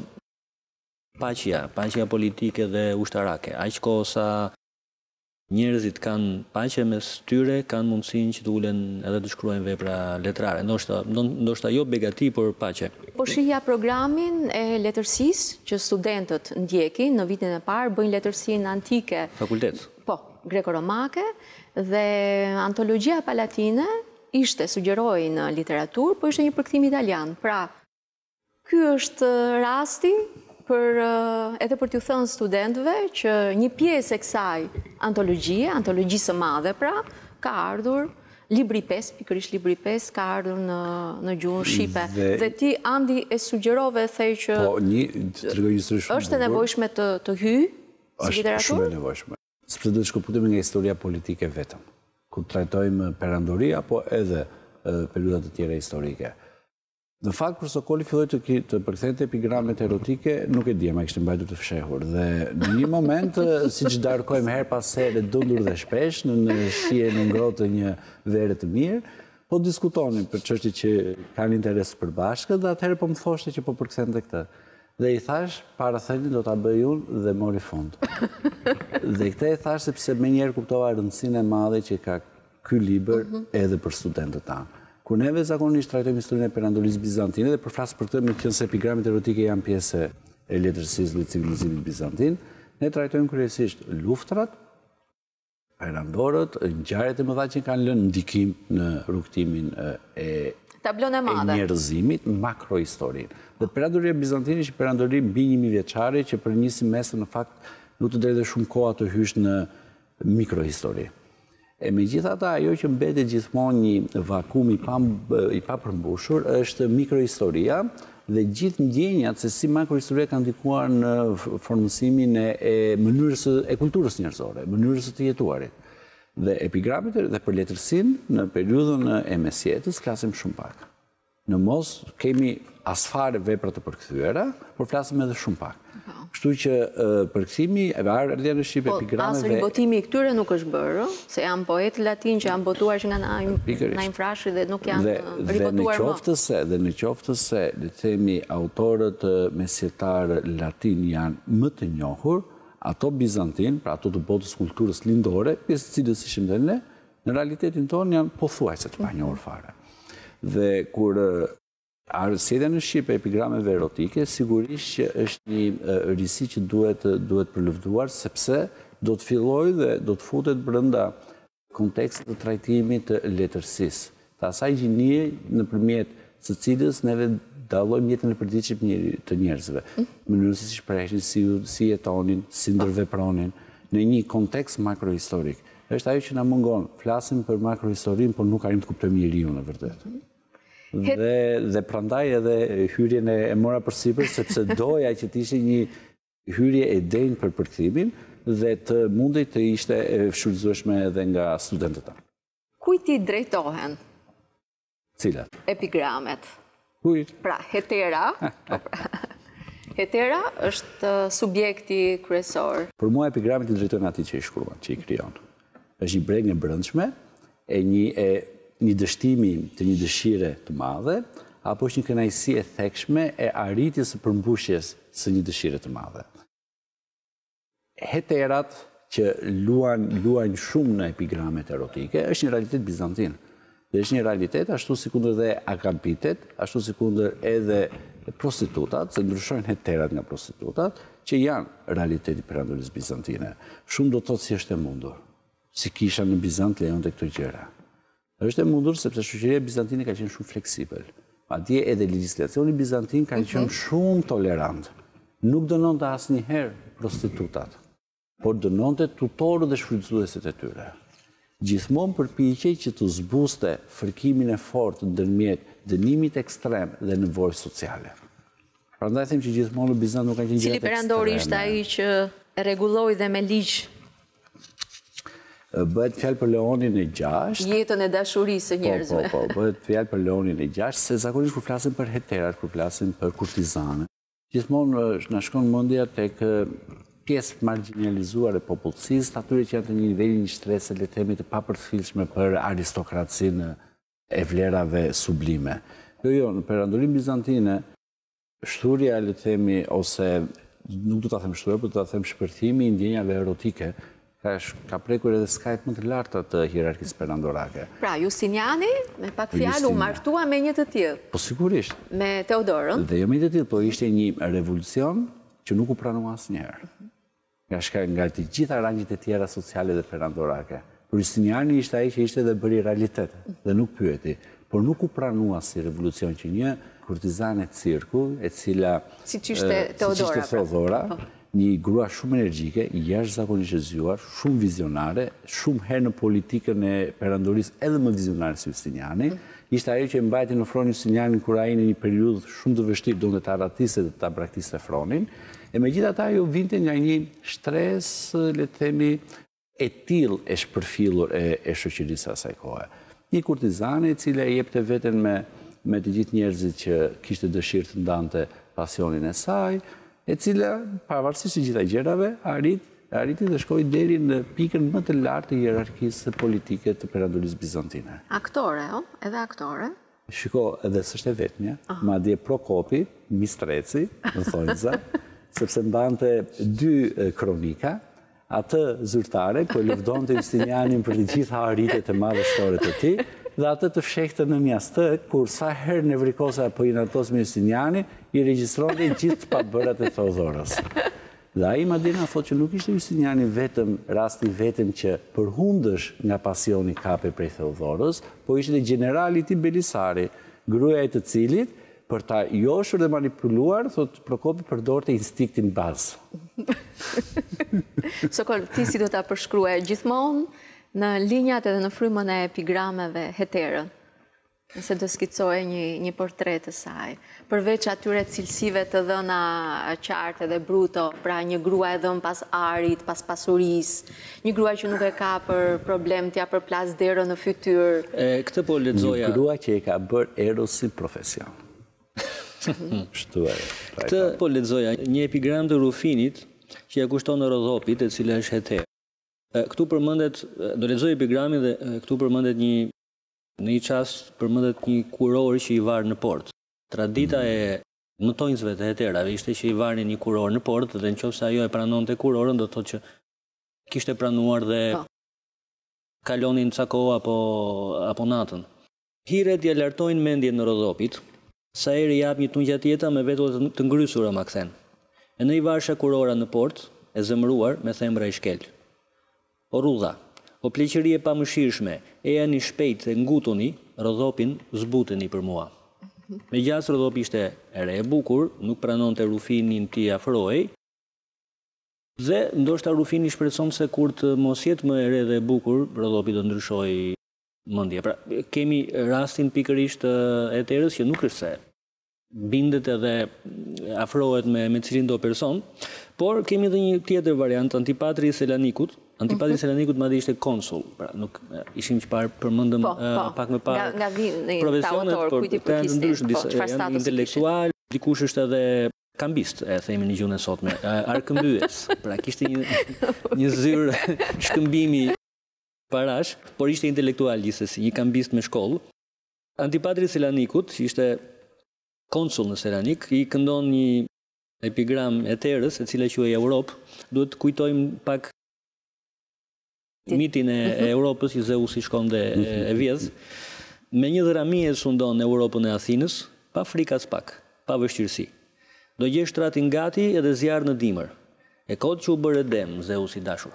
paqja politike dhe ushtarake. Aq kohë sa njerëzit kanë paqe mes tyre, kanë mundësinë që të ulen edhe të shkruajnë vepra letrare. Ndoshta jo begati, por paqe. Po shihja programin e letërsisë që studentët ndjekin në vitin e parë, bëjnë letërsinë antike. Fakultet. Po, greko-romake, dhe antologjia palatine ishte, sugjeroi në literaturë, po ishte një përkthim italian. Pra, ky është rasti edhe për t'ju thënë studentëve që një pjesë e kësaj antologjisë së madhe, pra, ka ardhur Libri 5, pikërisht Libri 5, ka ardhur në gjuhën shqipe. Dhe ti, Andi, e sugjerove, thej që është e nevojshme të hyjë si literaturë? Është shumë e nevojshme. Sepse do të shkëputemi nga historia politike vetëm, ku trajtojmë perandori apo edhe periudat të tjera historike. Në fakt, kur Sokoli filloi të përkthente epigramet erotike, nuk e di, ma kishte mbajtur të fshehur. Dhe në një moment, siç darkojmë her pas here, dundur dhe shpesh, në shije në ngrohtë një verë të mirë, po diskutonin për çështje që kanë interes përbashkët, dhe atëherë po më thoshte që po përkthente këtë. Dhe i thash, para thënie do ta bëj unë dhe mori fund. Dhe këtë e thash sepse menjëherë kuptova rëndësinë e madhe që ka ky libër edhe për studentët tanë. Kur neve zakonisht trajtojmë historinë e perandorisë bizantine, dhe përflas për këtë me qenë se epigramet erotike janë pjesë e letërsisë dhe civilizimit bizantin, ne trajtojmë kryesisht luftrat, perandorët, ngjarjet e mëdha që kanë lënë ndikim në rrugtimin e njerëzimit, makrohistorinë. Dhe perandoria bizantine është perandori mbi 1000 vjeçare që për një semestër në fakt nuk të drejtë shumë koha të hysh në mikrohistori. E megjithatë, ajo që mbetet gjithmonë një vakum i papërmbushur është mikrohistoria dhe gjithë ndjenjat se si makrohistoria ka ndikuar në formësimin e mënyrës e kulturës njerëzore, mënyrës të jetuarit. Dhe epigramet dhe për letërsinë në periudhën e mesjetës flasim shumë pak. Në mos kemi asfare vepra të përkthyera, por flasim edhe shumë pak. Kështu që përkthimi e ardhja në Shqip epigrameve... Asë ribotimi i këtyre nuk është bërë, se janë poetë latin që janë botuar që nga Naim Frashi dhe nuk janë ribotuar më. Dhe në qoftë se, le themi, autorët mesjetarë latin janë më të njohur, ato bizantin, pra ato të botës kulturës lindore, pjesë cilës ishim dhe ne, në realitetin tonë janë pothuajse të panjohur fare. Dhe kur sjellja në Shqip e epigrameve erotike, sigurisht që është një risi që duhet përluftuar, sepse do të fillojë dhe do të futet brenda kontekstit të trajtimit të letërsisë, të asaj gjinie nëpërmjet së cilës neve dallojmë jetën e përditshme të njerëzve, mënyrën se si shprehin, si jetonin, si ndërvepronin në një kontekst makrohistorik. Është ajo që na mungon. Flasim për makrohistorinë, por nuk arrim të kuptojmë njeriu në vërtetë. Dhe prandaj edhe hyrjen e mora përsipër, sepse doja që të ishte një hyrje e denjë për përkthimin dhe të mundej të ishte e shfrytëzueshme edhe nga studentët tanë. Kujt i drejtohen? Cilat? Epigramet. Kujt? Pra, hetera. Hetera është subjekti kryesor. Për mua epigramet i drejtojnë atij që i shkruan, që i krijon. Është një brengë e brendshme e një dështimi të një dëshire të madhe, apo është një kënaqësi e thekshme e arritjes së përmbushjes së një dëshire të madhe. Heterat që luajnë shumë në epigramet erotike është një realitet bizantin. Dhe është një realitet ashtu sikundër dhe akapitet, ashtu sikundër edhe prostitutat, se ndryshojnë heterat nga prostitutat, që janë realiteti perandorisë bizantine. Shumë do të thotë si është e mundur. Si kisha në Bizant lejonte këto gjëra. Është e mundur sepse shoqëria bizantine ka qenë shumë fleksibël. Madje edhe legjislacioni bizantin ka qenë shumë tolerant. Nuk dënonte asnjëherë prostitutat, por dënonte tutorët dhe shfrytëzuesit e tyre. Gjithmonë përpiqej që të zbuste fërkimin e fortë ndërmjet dënimit ekstrem dhe nevojës sociale. Prandaj them që gjithmonë në Bizant nuk ka qenë gjëra ekstreme. Cili perandori ishte ai që e rregulloi dhe me ligj? Bëhet fjalë për Leonin e 6. Jetën e dashurisë së njerëzve. Po, bëhet fjalë për Leonin e 6, se zakonisht kur flasim për heterat, kur flasim për kurtizane, gjithmonë na shkon mendja tek pjesë marginalizuar e popullsisë, atyre që janë të një niveli një shtrese, le të themi, të papërfillshme për aristokracinë e vlerave sublime. Jo, në perandorinë bizantine, shturja, le të themi, ose nuk do ta them shturja, por do ta them shpërthimi i ndjenjave erotike, ka prekur edhe skajt më të larta të hierarkisë perandorake. Pra, Justiniani, me pak fjalë, u martua me një të tillë. Po sigurisht. Me Teodorën. Dhe jo me një të tillë, po ishte një revolucion që nuk u pranua asnjëherë. Nga të gjitha rangjit e tjera sociale dhe perandorake. Por Justiniani ishte ai që ishte dhe bëri realitet, dhe nuk pyeti. Por nuk u pranua si revolucion që një kurtizane cirku, e cila... Siç ishte Teodora. një grua shumë energjike, jashtëzakonisht e zgjuar, shumë vizionare, shumë herë në politikën e perandorisë edhe më vizionare se Justiniani. Ishte ajo që e mbajti në fron Justinianin kur ai në një periudhë shumë të vështirë donte ta ratiste dhe ta braktiste fronin. E megjithatë ajo vinte nga një stres, le të themi, e tillë e shpërfillur e shoqërisë asaj kohe. Një kurtizane e cila e jepte veten me të gjithë njerëzit që kishte dëshirë të ndante pasionin e saj, e cila, pavarësisht të gjitha gjërave, arriti dhe shkoi deri në pikën më të lartë të hierarkisë politike të perandorisë bizantine. Aktore, edhe aktore? Shiko, edhe s'është e vetmja, madje Prokopi, Mistreci, në thonjza, sepse mbante 2 kronika, atë zyrtare, ku e lëvdonte Justinianin për të gjitha arritjet e madhështore të tij, dhe atë të fshehtë në Mjastëk, kur sa herë nevrikose apo inatos me Justiniani, i regjistronte gjithë pabërat e Theodorës. Dhe ai madje na thotë që nuk ishte Justiniani vetëm rasti vetëm që përhundësh nga pasioni kape prej Theodorës, po ishte dhe generali i tij Belisari, gruaja e të cilit për ta joshur dhe manipuluar, thotë Prokopi përdorte instinktin bazë. Sokol, ti si do ta përshkruaj gjithmonë në linjat edhe në frymën e epigrameve heterën, nëse do skicoje një portret të saj, përveç atyre cilësive të dhëna qartë dhe bruto, pra një grua e dhënë pas arit, pas pasurisë, një grua që nuk e ka për problem t'ja përplas derën në fytyrë. Këtë po lexoja. Një grua që e ka bërë Erosin profesion. Këtë po lexoja, një epigram të Rufinit që ja kushton Rodhopit, e cila është heterë. Këtu përmendet, do lexoj epigramin dhe këtu përmendet në një çast përmendet një kuror që i var në port. Tradita e mëtonjësve të heterave ishte që i varnin një kuror në port dhe nëse ajo e pranonte kurorën, do të thotë që kishte pranuar dhe kalonin ca kohë apo natën. Hiret ja lartojnë mendjen në Rodhopit, sa herë i jap një tungjë tjetër me vetë të ngrysura ma kthen. E në i varsha kurora në port, e zemëruar me thembra i shkel. O rudha, o pleqëri e pamëshirshme, e janë i shpejt e ngutuni, Rodhopin zbuteni për mua. Me gjas Rodhopi ishte ere e bukur, nuk pranonte Rufinin t'i afrohej, dhe ndoshta Rufini shpreson se kur të mos jetë më ere dhe e bukur, Rodhopi do ndryshoj mendje. Pra, kemi rastin pikërisht e terës që nuk është se bindet edhe afrohet me cilin do person, por kemi edhe një tjetër variant, Antipatri i Selanikut. Antipatri i Selanikut madje ishte konsul, pra nuk ishim që parë përmendëm pak më parë profesionet, por janë ndryshë, janë intelektual, dikush është edhe kambist, e themi në gjuhën e sotme, arkëmbyes, pra kishte një zyrë shkëmbimi parash, por ishte intelektual gjithsesi, një kambist me shkollë. Antipatri i Selanikut, që ishte konsul në Selanik, i këndon një epigram e terës, e cila quhej Europë. Duhet të kujtojmë pak mitin e Europës, që Zeusi shkon dhe e vjedh. Me një dhërami e sundon Europën e Athinës, pa frikë as pak, pa vështirësi. Do gjesh tratin gati edhe zjarr në dimër. E kot që u bërë dem, Zeusi dashur.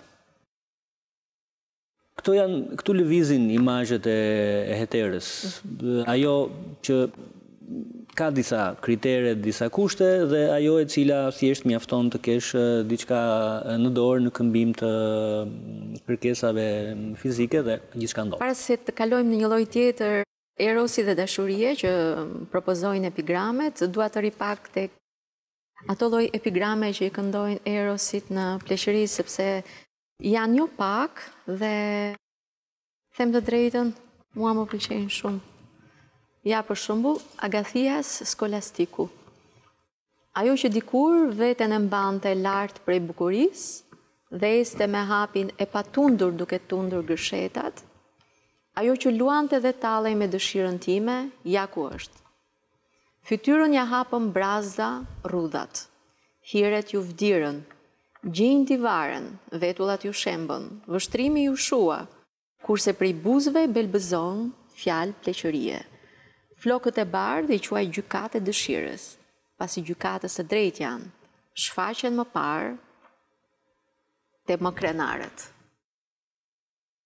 Këtu lëvizin imazhet e heterës. Ajo që ka disa kritere, disa kushte, dhe ajo e cila thjesht mjafton të kesh diçka në dorë në këmbim të kërkesave fizike dhe gjithçka ndodh. Para se të kalojmë në një lloj tjetër erosi dhe dashurie që propozojnë epigramet, dua të ripak tek ato lloj epigrame që i këndojnë erosit në pleqëri, sepse janë jo pak dhe them të drejtën, mua më pëlqejnë shumë. Ja, për shembull, Agathias Skolastiku. Ajo që dikur veten e mbante lart prej bukurisë dhe iste me hapin e patundur duke tundur gërshetat, ajo që luante dhe tallej me dëshirën time, ja ku është. Fytyrën ja hapën brazda, rrudhat. Hiret ju vdirën, gjinjt i varen, vetullat ju shembën, vështrimi ju shua, kurse prej buzëve belbëzon fjalë pleqërie. Flokët e bardhë i quaj gjykatë e dëshirës, pasi gjykatës së drejtë janë, shfaqen më parë te më krenarët.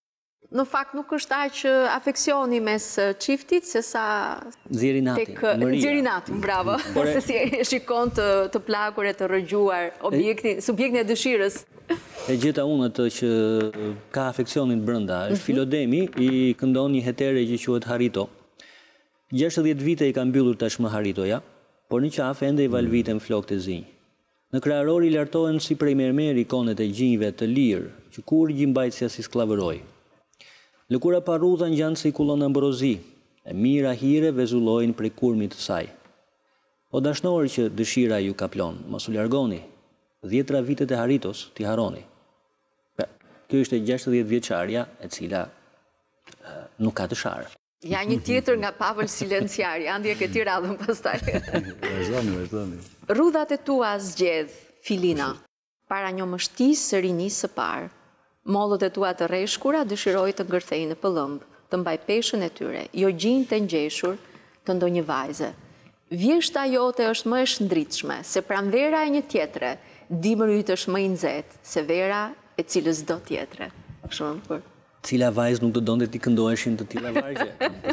në fakt nuk është aq afeksioni mes çiftit se sa Nxjerrinati, nxjerrinati, bravo. Se si e shikon të plakur e të rrëgjuar subjektin e dëshirës. E gjeta unë atë që ka afeksionin brenda, është Filodemi, i këndon një hetere që quhet Harito. 60 vite i ka mbyllur tashmë Haritoja, por në qafë ende i valviten flokët e zinj. Në krahëror i lartohen si prej mermeri ikonet e gjinjve të lirë, që kur gjinbajtësja si sklavëroj. Lëkura parrudha ngjanë si kullon ambrozi, e mira hire vezullojnë prej kurmit të saj. O dashnorë që dëshira ju kaplon, mos u largoni, 10 vitet e Haritos t'i harroni. Kjo është e 60 vjeçarja e cila nuk ka të sharë. Ja një tjetër nga Pavel Silenciari, andi e këti radhën pastaj. Vazhdoni. Rrudhat e tua zgjedh, Filina, para një mështisë së rinisë së parë. Mollët e tua të rreshkura dëshiroj të ngërthejnë në pëllëmbë, të mbaj peshën e tyre, jo gjinë të ngjeshur të ndonjë vajze. Vjeshta jote është më e shndritshme, se pranvera e një tjetre, dimri yt është më i nxehtë, se vera e cilës do tjetre. Shumë për. Cila vajzë nuk do donte ti këndoheshin të tilla vargje?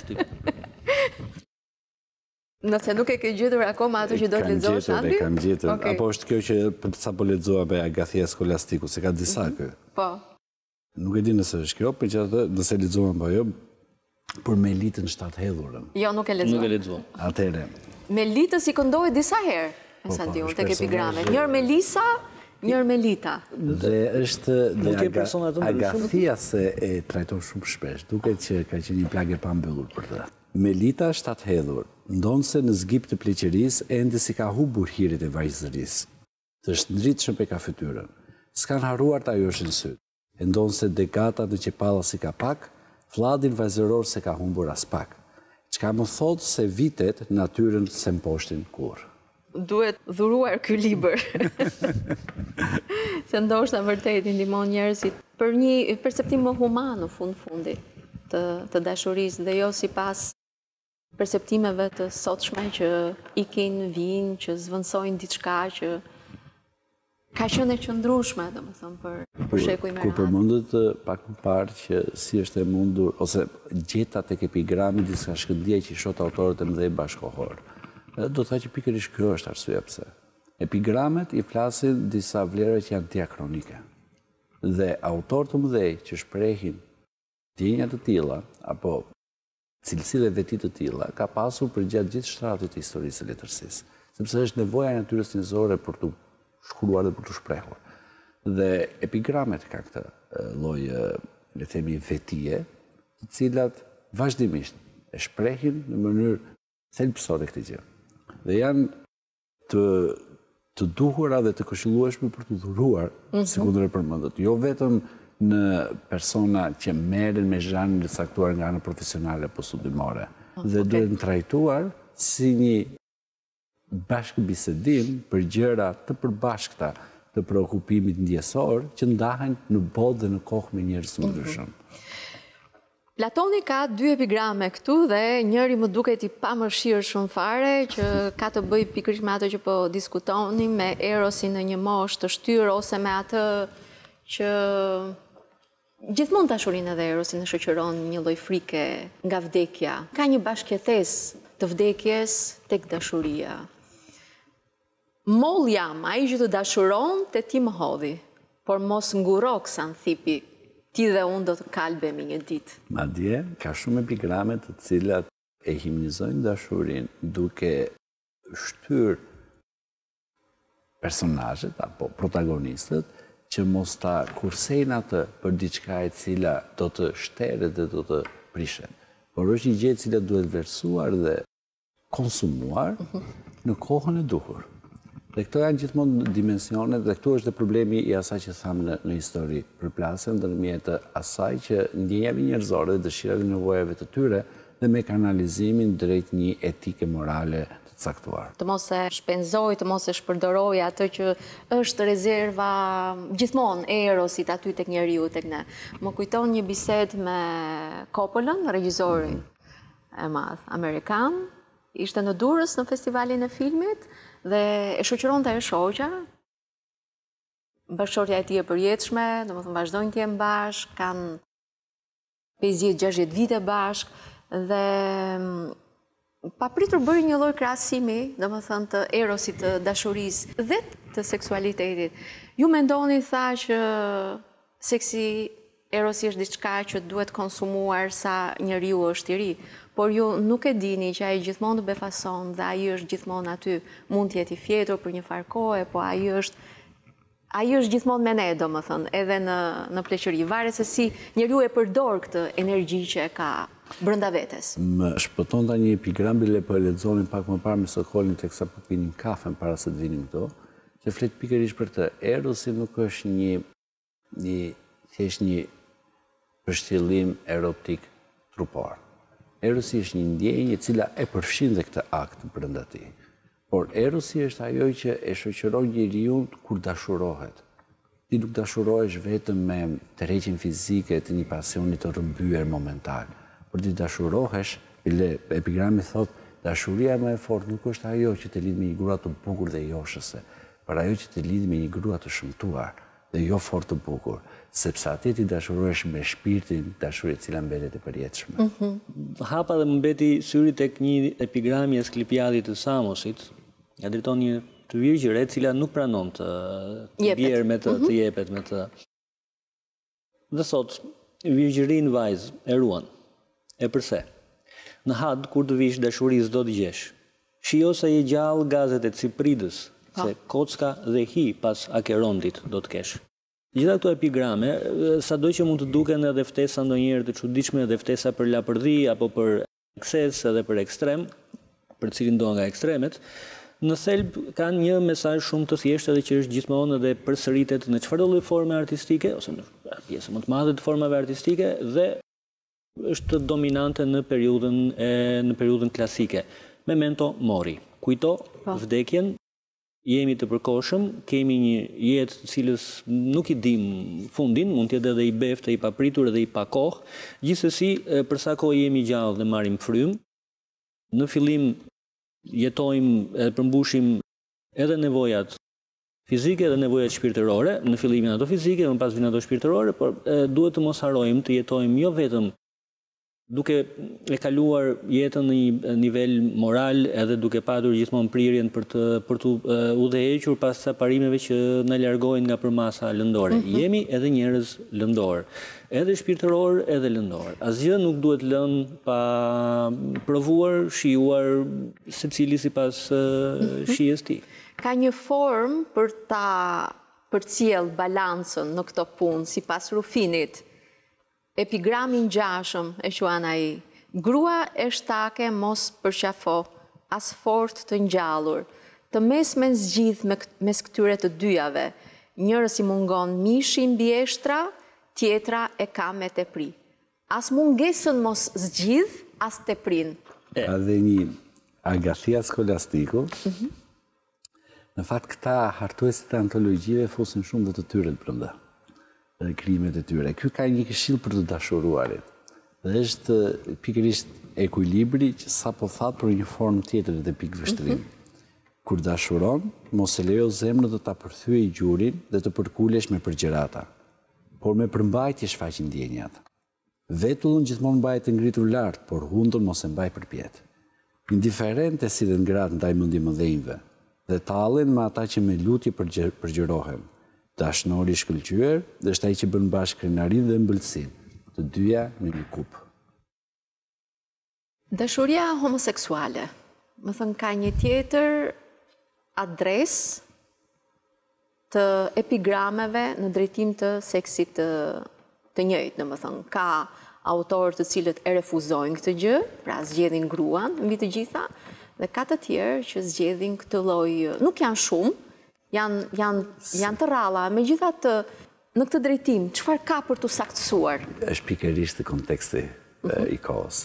Nëse nuk e ke gjetur akoma ato që do të lexosh, Andi? Kam gjetur. Apo është kjo që sa po lexova me Agathia Skolastiku, se ka disa kë. Po. Nuk e di nëse është kjo, por që nëse lexova apo jo, për Melitën Shtathedhurën. Jo, nuk e lexova. Nuk e lexova. Atëherë. Melitës i këndohet disa herë, sa diun, tek epigramet. Njërë Melisa, njërë Melita. Dhe është Agathia se e trajton shumë shpesh, duket që ka qenë një plagë e pambyllur për të. Melita Shtathedhur, ndonse në zgjip të pleqërisë ende si ka humbur hirit e vajzërisë. Të shndritshëm pe ka fytyrën. S'kan harruar ta joshin syt. E ndonse dekata në qepalla si ka pak, fladin vajzëror se ka humbur as pak. Çka më thot se vitet natyrën se mposhtin kur. Duhet dhuruar ky libër. Se ndoshta vërtet i ndihmon njerëzit për një perceptim më human në fundi të dashurisë dhe jo sipas perceptimeve të sotshme që ikin, vinë, që zvendësojnë diçka që ka qenë e qëndrueshme, domethënë për shekuj me radhë. Kur përmendet pak më parë që si është e mundur ose gjeta tek epigrami disa shkëndijë që shot autorët e mëdhenj bashkëkohor. Do të thaj që pikërisht kjo është arsyeja pse. Epigramet i flasin disa vlera që janë diakronike. Dhe autorë të mëdhenj që shprehin ndjenja të tilla apo cilësi dhe veti të tilla ka pasur për gjatë gjithë shtratit të historisë së letërsisë, sepse është nevoja e natyrës njerëzore për të shkruar dhe për të shprehur. Dhe epigramet ka këtë lloj, le të themi, vetie, të cilat vazhdimisht e shprehin në mënyrë thelbësore këtë gjë. Dhe janë të duhura dhe të këshillueshme për të dhuruar, sikundër e përmendet, jo vetëm në persona që merren me zhanrin e caktuar nga ana profesionale apo studimore, dhe duhet trajtuar si një bashkëbisedim për gjëra të përbashkëta të preokupimit ndjesor që ndahen në botë dhe në kohë me njerëz të ndryshëm. Platoni ka 2 epigrame këtu dhe njëri më duket i pamërshirë shumë fare që ka të bëj pikërisht me ato që po diskutonim, me Erosin në një moshë të shtyrë ose me atë që gjithmonë dashurinë edhe Erosin e shoqëron një lloj frike nga vdekja. Ka një bashkëjetesë të vdekjes tek dashuria. Moll jam, ai që të dashuron te ti më hodhi, por mos nguro kësan thipi, ti dhe unë do të kalbemi një ditë. Madje ka shumë epigrame të cilat e himnizojnë dashurinë duke shtyr personazhet apo protagonistët që mos ta kursejnë atë për diçka e cila do të shteret dhe do të prishet. Por është një gjë e cila duhet vlerësuar dhe konsumuar në kohën e duhur. Dhe këto janë gjithmonë dimensionet dhe këtu është dhe problemi i asaj që thamë në histori, përplasjen ndërmjet asaj që ndjenjave njerëzore dhe dëshirave dhe nevojave të tyre dhe me kanalizimin drejt një etike morale të caktuar. Të mos e shpenzoj, të mos e shpërdoroj atë që është rezerva gjithmonë e Erosit aty tek njeriu, tek ne. Më kujton një bisedë me Coppolën, regjisorin e madh amerikan, ishte në Durrës në festivalin e filmit dhe e shoqëronte e shoqja. Bashkëshortja e tij e përjetshme, domethënë vazhdojnë të jenë bashkë, kanë 50-60 vite bashk dhe papritur bëri një lloj krahasimi, domethënë të erosit, të dashurisë dhe të seksualitetit. Ju mendoni, tha, që seksi erosi është diçka që duhet konsumuar sa njeriu është i ri, por ju nuk e dini që ai gjithmonë të befason dhe ai është gjithmonë aty, mund të jetë i fjetur për një farë kohe, po ai është gjithmonë me ne, domethënë, edhe në pleqëri, varet se si njeriu e përdor këtë energji që e ka brenda vetes. Më shpëton ta një epigram, bile po e lexonin pak më parë me Sokolin teksa po pinin kafen para se të vinim këto, që flet pikërisht për të. Erosi nuk është thjesht një përshtillim erotik trupar. Erosi është një ndjenjë e cila e përfshin dhe këtë akt brenda tij. Por erosi është ajo që e shoqëron njeriu kur dashurohet. Ti nuk dashurohesh vetëm me tërheqjen fizike të një pasioni të rrëmbyer momentan. Por ti dashurohesh, epigrami thot, dashuria më e fortë nuk është ajo që të lidh me një grua të bukur dhe joshëse, por ajo që të lidh me një grua të shëmtuar dhe jo fort të bukur, sepse atje ti dashurohesh me shpirtin, dashuri e cila mbetet e përjetshme. Hapa dhe më mbeti syri tek një epigrami e Sklipiadit të Samosit, ja drejton një të virgjëre e cila nuk pranon të bjerë me të jepet me të. Dhe thot, virgjërin vajzë e ruan. E përse? Në had, kur të vish dashuris do të gjesh. Shio se je gjallë gazet e Cipridës, se kocka dhe hi pas Akerontit do të kesh. Gjitha këto epigrame, sado që mund të duken edhe ftesa ndonjëherë të çuditshme, edhe ftesa për lapërdhi apo për ekses edhe për ekstrem, për cilin do nga ekstremet, në thelb kanë një mesazh shumë të thjeshtë edhe që është gjithmonë edhe përsëritet në çfarëdo lloj forme artistike ose në pjesë më të madhe të formave artistike dhe është dominante në periudhën klasike. Memento mori. Kujto vdekjen. Jemi të përkohshëm, kemi një jetë të cilës nuk i dim fundin, mund të jetë edhe i beftë, i papritur edhe i pa kohë. Gjithsesi, për sa kohë jemi gjallë dhe marrim frym, në fillim jetojmë e përmbushim edhe nevojat fizike dhe nevojat shpirtërore, në fillimin ato fizike, më pas vijnë ato shpirtërore, por duhet të mos harrojmë të jetojmë jo vetëm duke e kaluar jetën në një nivel moral edhe duke patur gjithmonë prirjen për të udhëhequr pas sa parimeve që na largojnë nga përmasa lëndore. Jemi edhe njerëz lëndor, edhe shpirtëror, edhe lëndor. Asgjë nuk duhet lënë pa provuar, shijuar secili sipas shijes tij. Ka një formë për ta përcjell balancën në këtë punë sipas Rufinit. Epigramin gjashëm e quan ai. Grua e shtake mos përqafo, as fort të ngjallur, të mesmen zgjidh mes këtyre të dyjave. Njërës i mungon mishi mbi eshtra, tjetra e ka me tepri. As mungesën mos zgjidh, as teprin. Ka dhe një agathia skolastiku. Në fakt këta hartuesit të antologjive fusin shumë dhe të tyret brenda. Dhe krimet e tyre. Ky ka një këshill për të dashuruarit. Dhe është pikërisht ekuilibri që sa po thatë për një formë tjetër dhe pikëvështrim. Kur dashuron, mos e lejo zemrën të ta përthyej gjurin dhe të përkulesh me përgjërata, por me përmbajtje shfaqi ndjenjat. Vetullën gjithmonë mbaj të ngritur lart, por hundën mos e mbaj përpjet. Indiferente si dhe ngrat ndaj mendjemëdhenjve, dhe tallen me ata që me lutje përgjërohen. Dashnori shkëlqyer dhe është ai që bën bashkë krenarin dhe ëmbëlsinë, të dyja në një kup. Dashuria homoseksuale, më thënë, ka një tjetër adresë të epigrameve në drejtim të seksit të njëjtë, në më thënë, ka autorë të cilët e refuzojnë këtë gjë, pra zgjedhin gruan mbi të gjitha, dhe ka të tjerë që zgjedhin këtë lloj, nuk janë shumë, janë të rralla, megjithatë në këtë drejtim, çfarë ka për të saktësuar? Është pikërisht konteksti i kohës.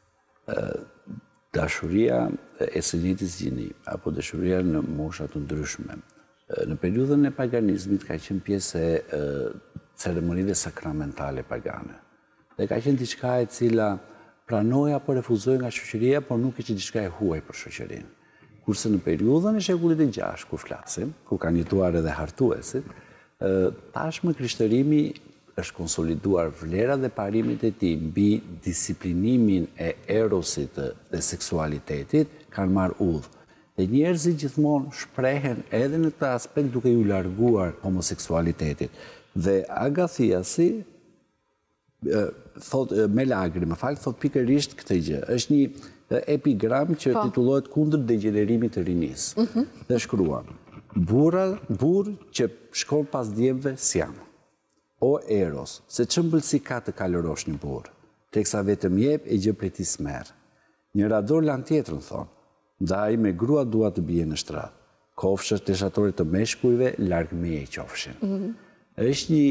Dashuria e së njëjtës gjini, apo dashuria në mosha të ndryshme, në periudhën e paganizmit ka qenë pjesë e ceremonive sakramentale pagane. Dhe ka qenë diçka e cila pranoi apo refuzoi nga shoqëria, por nuk ishte diçka e huaj për shoqërinë. Kurse në periudhën e shekullit të 6, kur flasim, ku kanë jetuar edhe hartuesit, tashmë krishtërimi është konsoliduar vlera dhe parimet e tij mbi disiplinimin e erosit dhe seksualitetit kanë marrë udhë. Dhe njerëzit gjithmonë shprehen edhe në këtë aspekt duke ju larguar homoseksualitetit. Dhe Agathiasi thot Melagri, thot pikërisht këtë gjë. Është një epigram që titullohet Kundër degenerimit të rinisë. Dhe shkruan: burr që shkon pas djemve sjam. O Eros, se ç'mbëlsi ka të kalorosh një burr, teksa vetëm jep e gjë prej ti smerr. Një rador lan tjetrën thon, ndaj me grua dua të bie në shtrat. Kofshët teshatore të meshkujve larg meje qofshin. Është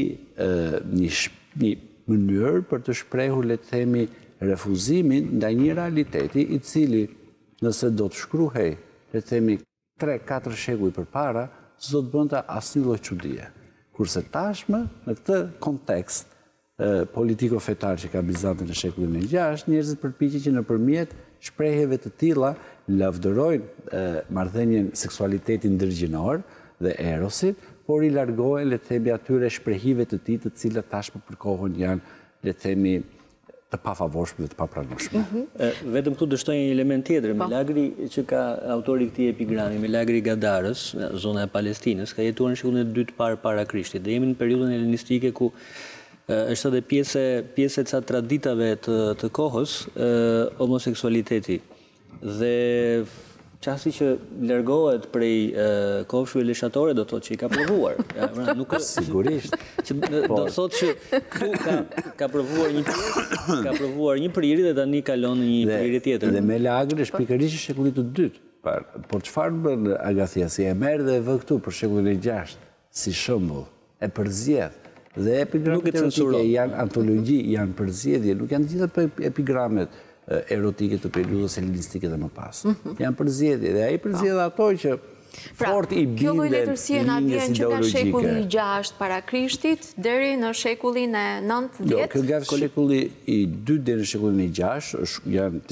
një mënyrë për të shprehur, le të themi, refuzimin ndaj një realiteti i cili, nëse do të shkruhej, le të themi, 3-4 shekuj përpara, s'do të bënte asnjë lloj çudie. Kurse tashmë, në këtë kontekst politiko-fetar që ka Bizanti në shekullin e 6, njerëzit përpiqen që nëpërmjet shprehjeve të tilla lavdërojnë marrëdhënien seksualitetin ndërgjinor dhe erosit, por i largohen, le të themi, atyre shprehive të tij, të cilat tashmë për kohën janë, le të themi, të pafavorshme dhe të papranueshme. Vetëm këtu dështoj një element tjetër. Melagri, që ka autori këtij epigrami, Melagri Gadarës, zona e Palestinës, ka jetuar në shekullin e 2 parë para Krishtit. Dhe jemi në periudhën helenistike ku është edhe pjesë ca traditave të kohës homoseksualiteti. Dhe qasi që largohet prej kofshëve leshatore, do thotë që i ka provuar. Sigurisht. Do thotë që këtu ka provuar një pjesë, ka provuar një prirje dhe tani kalon në një prirje tjetër. Dhe Melagri është pikërisht i shekullit të dytë. Por çfarë bën Agathiasi? E merr dhe e vë këtu për shekullin e 6 si shembull, e përzjedh. Dhe epigramet erotike janë antologji, janë përzjedhje, nuk janë të gjitha epigramet erotike të periudhës helenistike dhe më pas. Janë përzjedhje dhe ai përzjedh ato që fort i Kjo lloj binden letërsie na vjen që nga shekulli i 6 para Krishtit deri në shekullin e 9-10. Jo, kjo nga shekulli i 2 deri në shekullin e 6 janë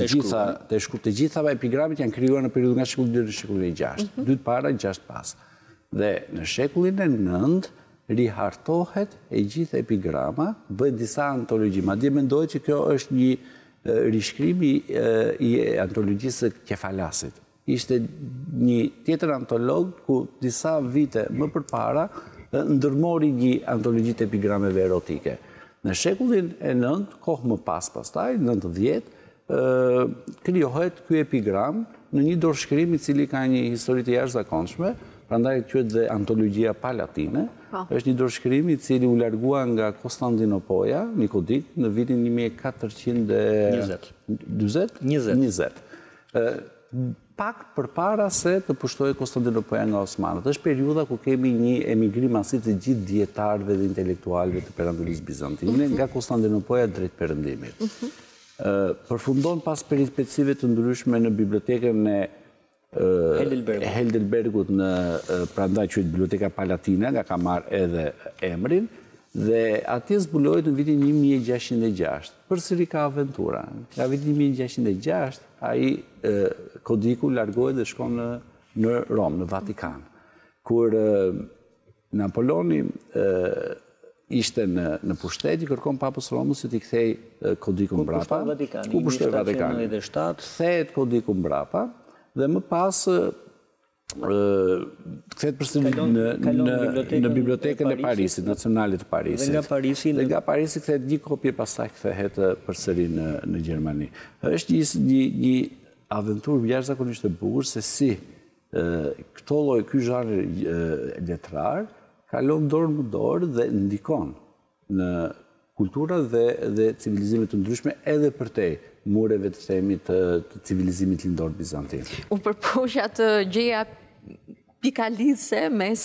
të gjitha epigramit janë krijuar në periudhën nga shekulli i 2 deri në shekullin e 6. 2 para, 6 pas. Dhe në shekullin e 9 rihartohet e gjithë epigrama, bëhet disa antologji. Madje mendoj që kjo është një rishkrimi i antologjisë Kefalasit. Ishte një tjetër antolog ku disa vite më përpara ndërmori një antologji të epigrameve erotike. Në shekullin e 9, kohë më pastaj, 90, krijohet ky epigram në një dorëshkrim i cili ka një histori të jashtëzakonshme, prandaj quhet dhe antologjia palatine. Është një dorëshkrim i cili u largua nga Konstantinopoja, Nikodik, në vitin 1420. Pak përpara se të pushtohej Konstantinopoja nga Osmanët. Është periudha ku kemi një emigrim asi të gjithë dietarëve dhe intelektualëve të perandorisë bizantine nga Konstantinopoja drejt perëndimit. Përfundon pas peripecive të ndryshme në bibliotekën e Heidelbergut, prandaj quhet Biblioteka Palatina, nga ka marrë edhe emrin, dhe atje zbulohet në vitin 1606. Përsëri ka aventura. Nga vitin 1606, ai kodiku largohet dhe shkon në Rom, në Vatikan. Kur Napoleoni ishte në pushtet, i kërkon Papës Romës që t'i kthej kodikun mbrapa. Ku pushtoi Vatikani? Kthehet kodiku mbrapa. Dhe më pas kthehet përsëri në bibliotekën e Parisit, nacionale të Parisit. Dhe nga Parisi kthehet një kopje, pastaj kthehet përsëri në Gjermani. Është një aventurë jashtëzakonisht e bukur se si ky zhanër letrar kalon dorë në dorë dhe ndikon në kultura dhe civilizimet të ndryshme edhe përtej mureve të themi të civilizimit lindor bizantin. U përpoqja të gjeja pikalize mes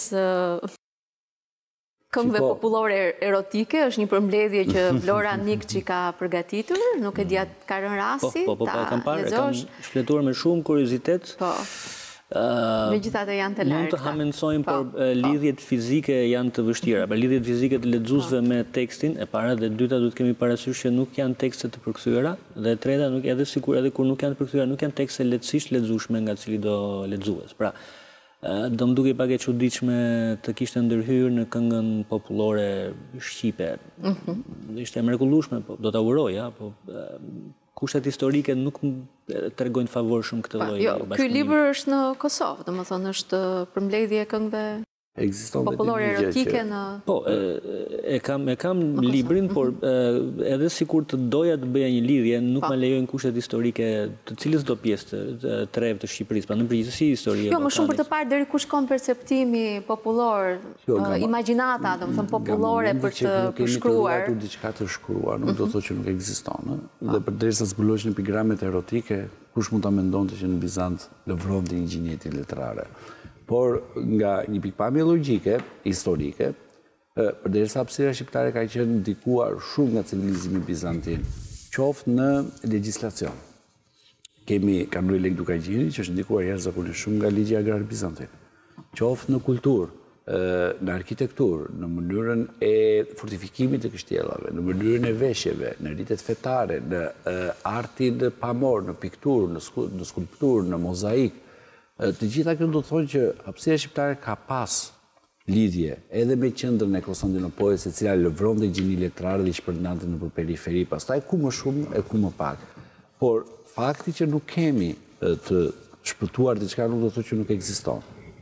këngëve popullore erotike, është një përmbledhje që Vlora Nikçi ka përgatitur, nuk e di atë ka rënë rasti. Po, kam parë, kam shfletuar me shumë kuriozitet. Po. Megjithatë janë të larta. Mund të hamendësojmë, por lidhjet fizike janë të vështira. Pra lidhjet fizike të lexuesve me tekstin, e para dhe e dyta duhet kemi parasysh që nuk janë tekste të përkthyera, dhe e treta edhe kur nuk janë të përkthyera, nuk janë tekste lehtësisht lexueshme nga cili do lexues. Pra, do më duke pak e çuditshme të kishte ndërhyrë në këngën popullore shqipe. Ishte e mrekullueshme, po do ta uroja, po kushtet historike nuk tregojnë favorshëm këtë lloj bashkëpunimi. Ky libër është në Kosovë, domethënë është përmbledhje e këngëve popullore erotike në... Po, e kam librin, por edhe sikur të doja të bëja një lidhje, nuk ma lejojnë kushtet historike të cilës do pjesë të revë të Shqipërisë, pra në përgjithësi historie Jo, më shumë për të parë deri ku shkon perceptimi popullor, imagjinata, domethënë popullore për të përshkruar. Nga diçka të shkruar, nuk do të thotë që nuk ekziston, dhe përderisa zbulohen epigramet erotike, kush mund ta mendonte që në Bizant lëvronte një gjinjeti letrare. Por nga një pikpamje logjike, historike, përderisa hapësira shqiptare ka qenë ndikuar shumë nga civilizimi bizantin, qoftë në legjislacion. Kemi Kanuni Lek Dukagjini, që është ndikuar jashtëzakonisht shumë nga ligji agrar bizantin. Qoftë në kulturë, në arkitekturë, në mënyrën e fortifikimit të kështjellave, në mënyrën e veshjeve, në rritet fetare, në artin pamor, në pikturë, në skulpturë, në mozaik. Të gjitha këto do të thonë që hapësira shqiptare ka pas lidhje edhe me qendrën e Konstantinopolis, e cila lëvronte gjini letrare dhe i shpërndante nëpër periferi, pastaj ku më shumë e ku më pak. Por fakti që nuk kemi të shpëtuar diçka nuk do të thotë që nuk ekziston.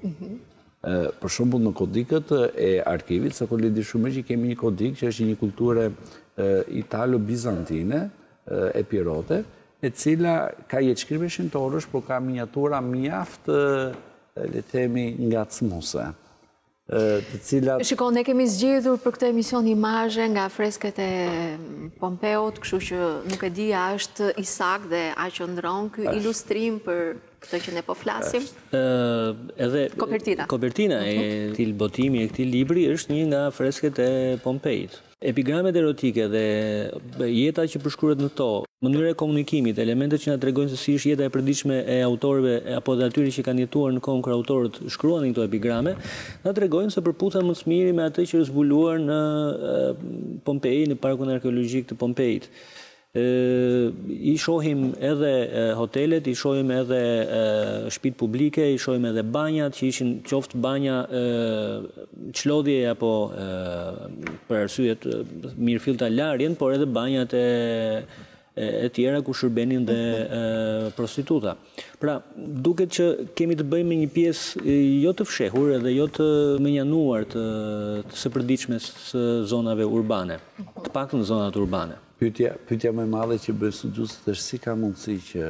Për shembull në kodikët e arkivit, sa kolli di shumë që kemi një kodik që është një kulturë italo-bizantine, epirote, e cila ka jetëshkrime shëntorësh, por ka miniatura mjaft, le të themi, ngacmuese. Të cilat... Shiko, ne kemi zgjedhur për këtë emision imazhe nga fresket e Pompeut, kështu që nuk e di a është i saktë dhe a qëndron ky ilustrim për këtë që ne po flasim. Edhe kopertina e këtij botimi e këtij libri është një nga fresket e Pompeit. Epigramet erotike dhe jeta që përshkruhet në to, mënyra e komunikimit, elementet që na tregojnë se si është jeta e përditshme e autorëve apo dhe atyre që kanë jetuar në kohën kur autorët shkruanin këto epigrame, na tregojnë se përputhen më së miri me atë që është zbuluar në Pompei, në parkun arkeologjik të Pompeit. I shohim edhe hotelet, i shohim edhe shtëpitë publike, i shohim edhe banjat që ishin qoftë banja çlodhje apo për arsyet mirëfillta larjen, por edhe banjat e tjera ku shërbenin dhe prostituta. Pra, duket që kemi të bëjmë me një pjesë jo të fshehur edhe jo të menjanuar të së përditshme së zonave urbane, të paktën zonat urbane. Pyetja më e madhe që bëjnë studiuesit është si ka mundësi që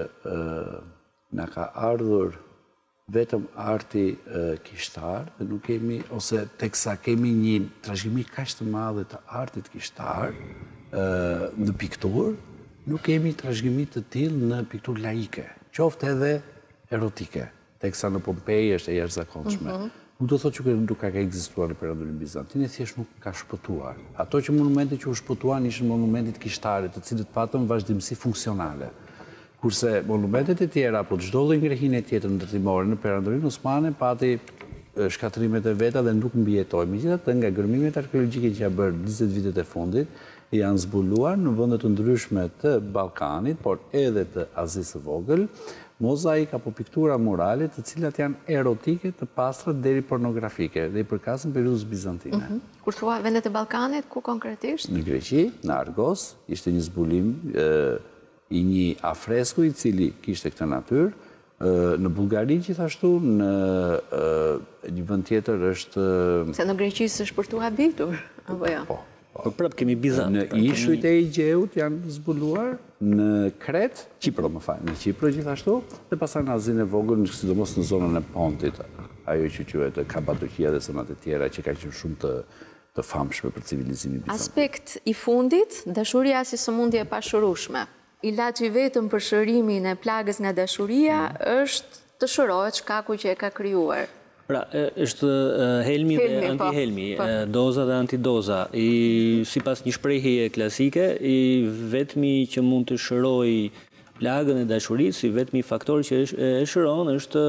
na ka ardhur vetëm arti kishtar dhe nuk kemi, ose teksa kemi një trashëgimi kaq të madhe të artit kishtar në pikturë, nuk kemi trashëgimi të tillë në pikturë laike, qoftë edhe erotike, teksa në Pompei është e jashtëzakonshme. Nuk do thotë që nuk ka ekzistuar në periorin bizantin, thjesht nuk ka shpëtuar. Ato që monumentet që u shpëtuan ishin monumentet kishtare, të cilët patën vazhdimsi funksionale. Kurse monumentet e tjera, apo çdo lloj ngrehinë tjetër ndërtimore në periorin osmane pati shkatrimet e veta dhe nuk mbijetoi. Megjithatë, nga gërmimet arkeologjike që ja bërë 20 vitet e fundit, janë zbuluar në vende të ndryshme të Ballkanit, por edhe të Azisë së Vogël, mozaik apo piktura murale të cilat janë erotike, të pastra deri pornografike dhe i përkasin periudhës bizantine. Kur thua vendet e Ballkanit, ku konkretisht? Në Greqi, në Argos, ishte një zbulim i një afresku i cili kishte këtë natyrë, në Bullgari gjithashtu, në një vend tjetër është... Se në Greqi s'është për tu habitur, apo jo? Po. Por prap kemi Bizant. Në ishujt e Egjeut janë zbuluar, në Kret, Qipro më fal, në Qipro gjithashtu, dhe pastaj në Azinë e Vogël, sidomos në zonën e Pontit, ajo që quhet Kapadokia dhe zonat e tjera që kanë qenë shumë të famshme për civilizimin bizantin. Aspekt i fundit, dashuria si sëmundje e pashurueshme. Ilaçi vetëm për shërimin e plagës nga dashuria është të shërohet shkaku që e ka krijuar. Pra, është helmi dhe antihelmi, doza dhe antidoza. Sipas një shprehje klasike, i vetmi që mund të shëroj plagën e dashurisë, i vetmi faktor që e shëron është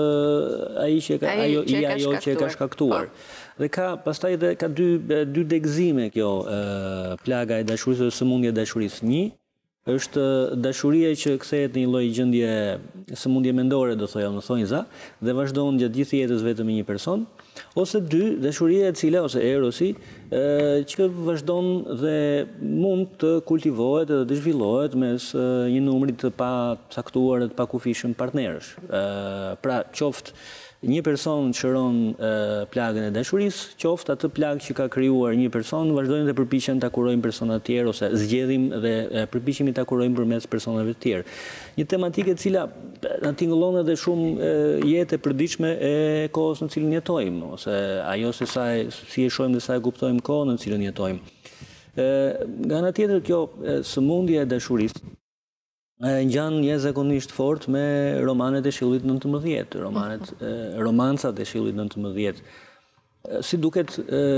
ajo që e ka shkaktuar. Dhe pastaj edhe ka dy degëzime kjo plaga e dashurisë dhe sëmundja e dashurisë. Një, është dashuria që kthehet në një lloj gjendje sëmundje mendore, do thoya në thonjza, dhe vazhdon gjatë gjithë jetës vetëm me një person, ose dy, dashuria e cila ose erosi që vazhdon dhe mund të kultivohet dhe të zhvillohet mes një numri të pacaktuar dhe të pakufishëm partnerësh. Pra, qoftë një person shëron plagën e dashurisë, qoftë atë plagë që ka krijuar një person, vazhdojnë dhe përpiqen ta kurojnë persona të tjerë ose zgjedhim dhe përpiqemi ta kurojmë përmes personave të tjerë. Një tematikë e cila na tingëllon edhe shumë jetë e përditshme e kohës në cilën jetojmë, ose ajo se si e shohim dhe sa e kuptojmë kohën në cilën jetojmë. Nga ana tjetër, kjo sëmundje e dashurisë ngjan jashtëzakonisht fort me romanet e shillit 19, romancat e shillit 19. Si duket,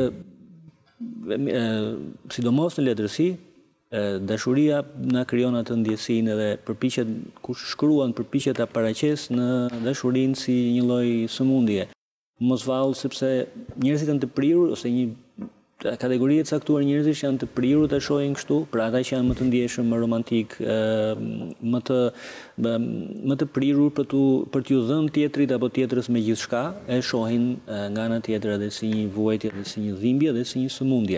sidomos në letërsi, dashuria na krijon atë ndjesinë dhe përpiqet, kush shkruan përpiqet ta paraqes në dashurinë si një lloj sëmundje. Mos vallë sepse njerëzit janë të prirur ose një kategori e caktuar njerëzish janë të prirur ta shohin kështu, pra ata që janë më të ndjeshëm, më romantik, më të prirur për t'ju dhënë tjetrit apo tjetrës me gjithçka, e shohin nga ana tjetër edhe si një vuajtje, edhe si një dhimbje, edhe si një sëmundje.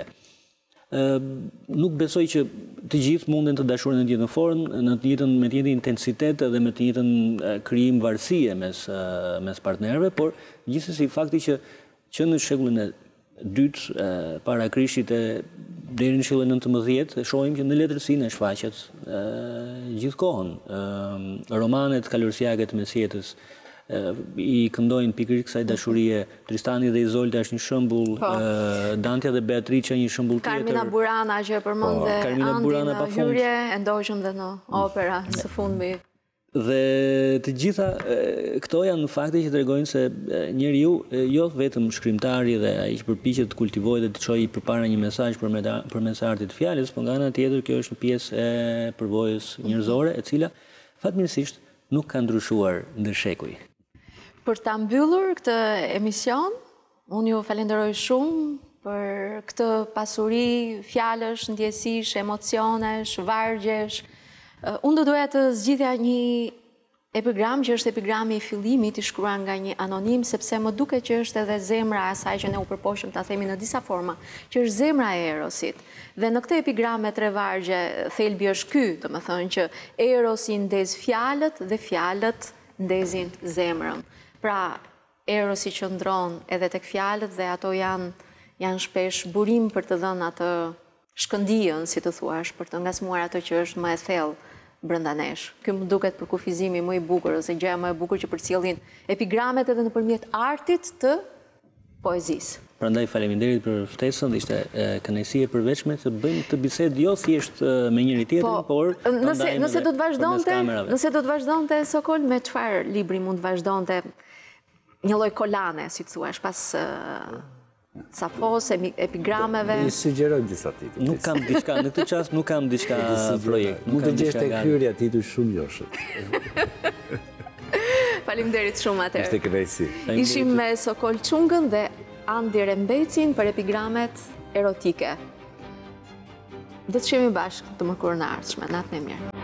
Nuk besoj që të gjithë munden të dashurin në të njëjtën formë, me të njëjtën intensitet dhe me të njëjtën krijim varësie mes partnerëve, por gjithsesi fakti që në shekullin e dytë para Krishtit deri në shekullin 19 shohim që në letërsinë shfaqet gjithkohën. Romanet kalorsiake të mesjetës i këndojnë pikërisht kësaj dashurie. Tristani dhe Izolda është një shembull, Dante dhe Beatrice një shembull tjetër. Carmina Burana që e përmend dhe Andin Hyrje e ndoqëm dhe në opera së fundmi. Dhe të gjitha këto janë fakte që tregojnë se njeriu jo vetëm shkrimtari dhe ai që përpiqet të kultivojë dhe të çojë përpara një mesazh përmes artit të fjalës, por nga ana tjetër kjo është një pjesë e përvojës njerëzore e cila fatmirësisht nuk ka ndryshuar ndër shekuj. Për ta mbyllur këtë emision, unë ju falenderoj shumë për këtë pasuri fjalësh, ndjesish, emocionesh, vargjesh. Unë do doja të zgjidhja një epigram që është epigrami i fillimit i shkruar nga një anonim, sepse më duket që është edhe zemra e asaj që ne u përpoqëm ta themi në disa forma, që është zemra e Erosit. Dhe në këtë epigram me 3 vargje, thelbi është ky, domethënë që Erosi ndez fjalët dhe fjalët ndezin zemrën. Pra, Erosi qëndron edhe tek fjalët dhe ato janë shpesh burim për të dhënë atë shkëndijën, si të thuash, për të ngasmuar ato që është më e thellë brenda nesh. Ky më duket për kufizimi më i bukur ose gjëja më e bukur që përcjellin epigramet edhe nëpërmjet artit të poezisë. Prandaj faleminderit për ftesën, dhe ishte kënaqësi e përveçme të bëjmë këtë bisedë jo thjesht me njëri tjetrin, por nëse do të vazhdonte Sokol, me çfarë libri mund të vazhdonte një lloj kolane, si të thuash, pas Safos, epigrameve. I sugjerojmë disa titull. Nuk kam diçka, në këtë çast nuk kam diçka projekt. Mund të gjesh tek hyrja titull shumë joshët. Faleminderit shumë atëherë. Ishte kënaqësi. Ishim me Sokol Çungën dhe Andi Rembecin për epigramet erotike. Do të shihemi bashkë të mërkurën e ardhshme. Natën e mirë.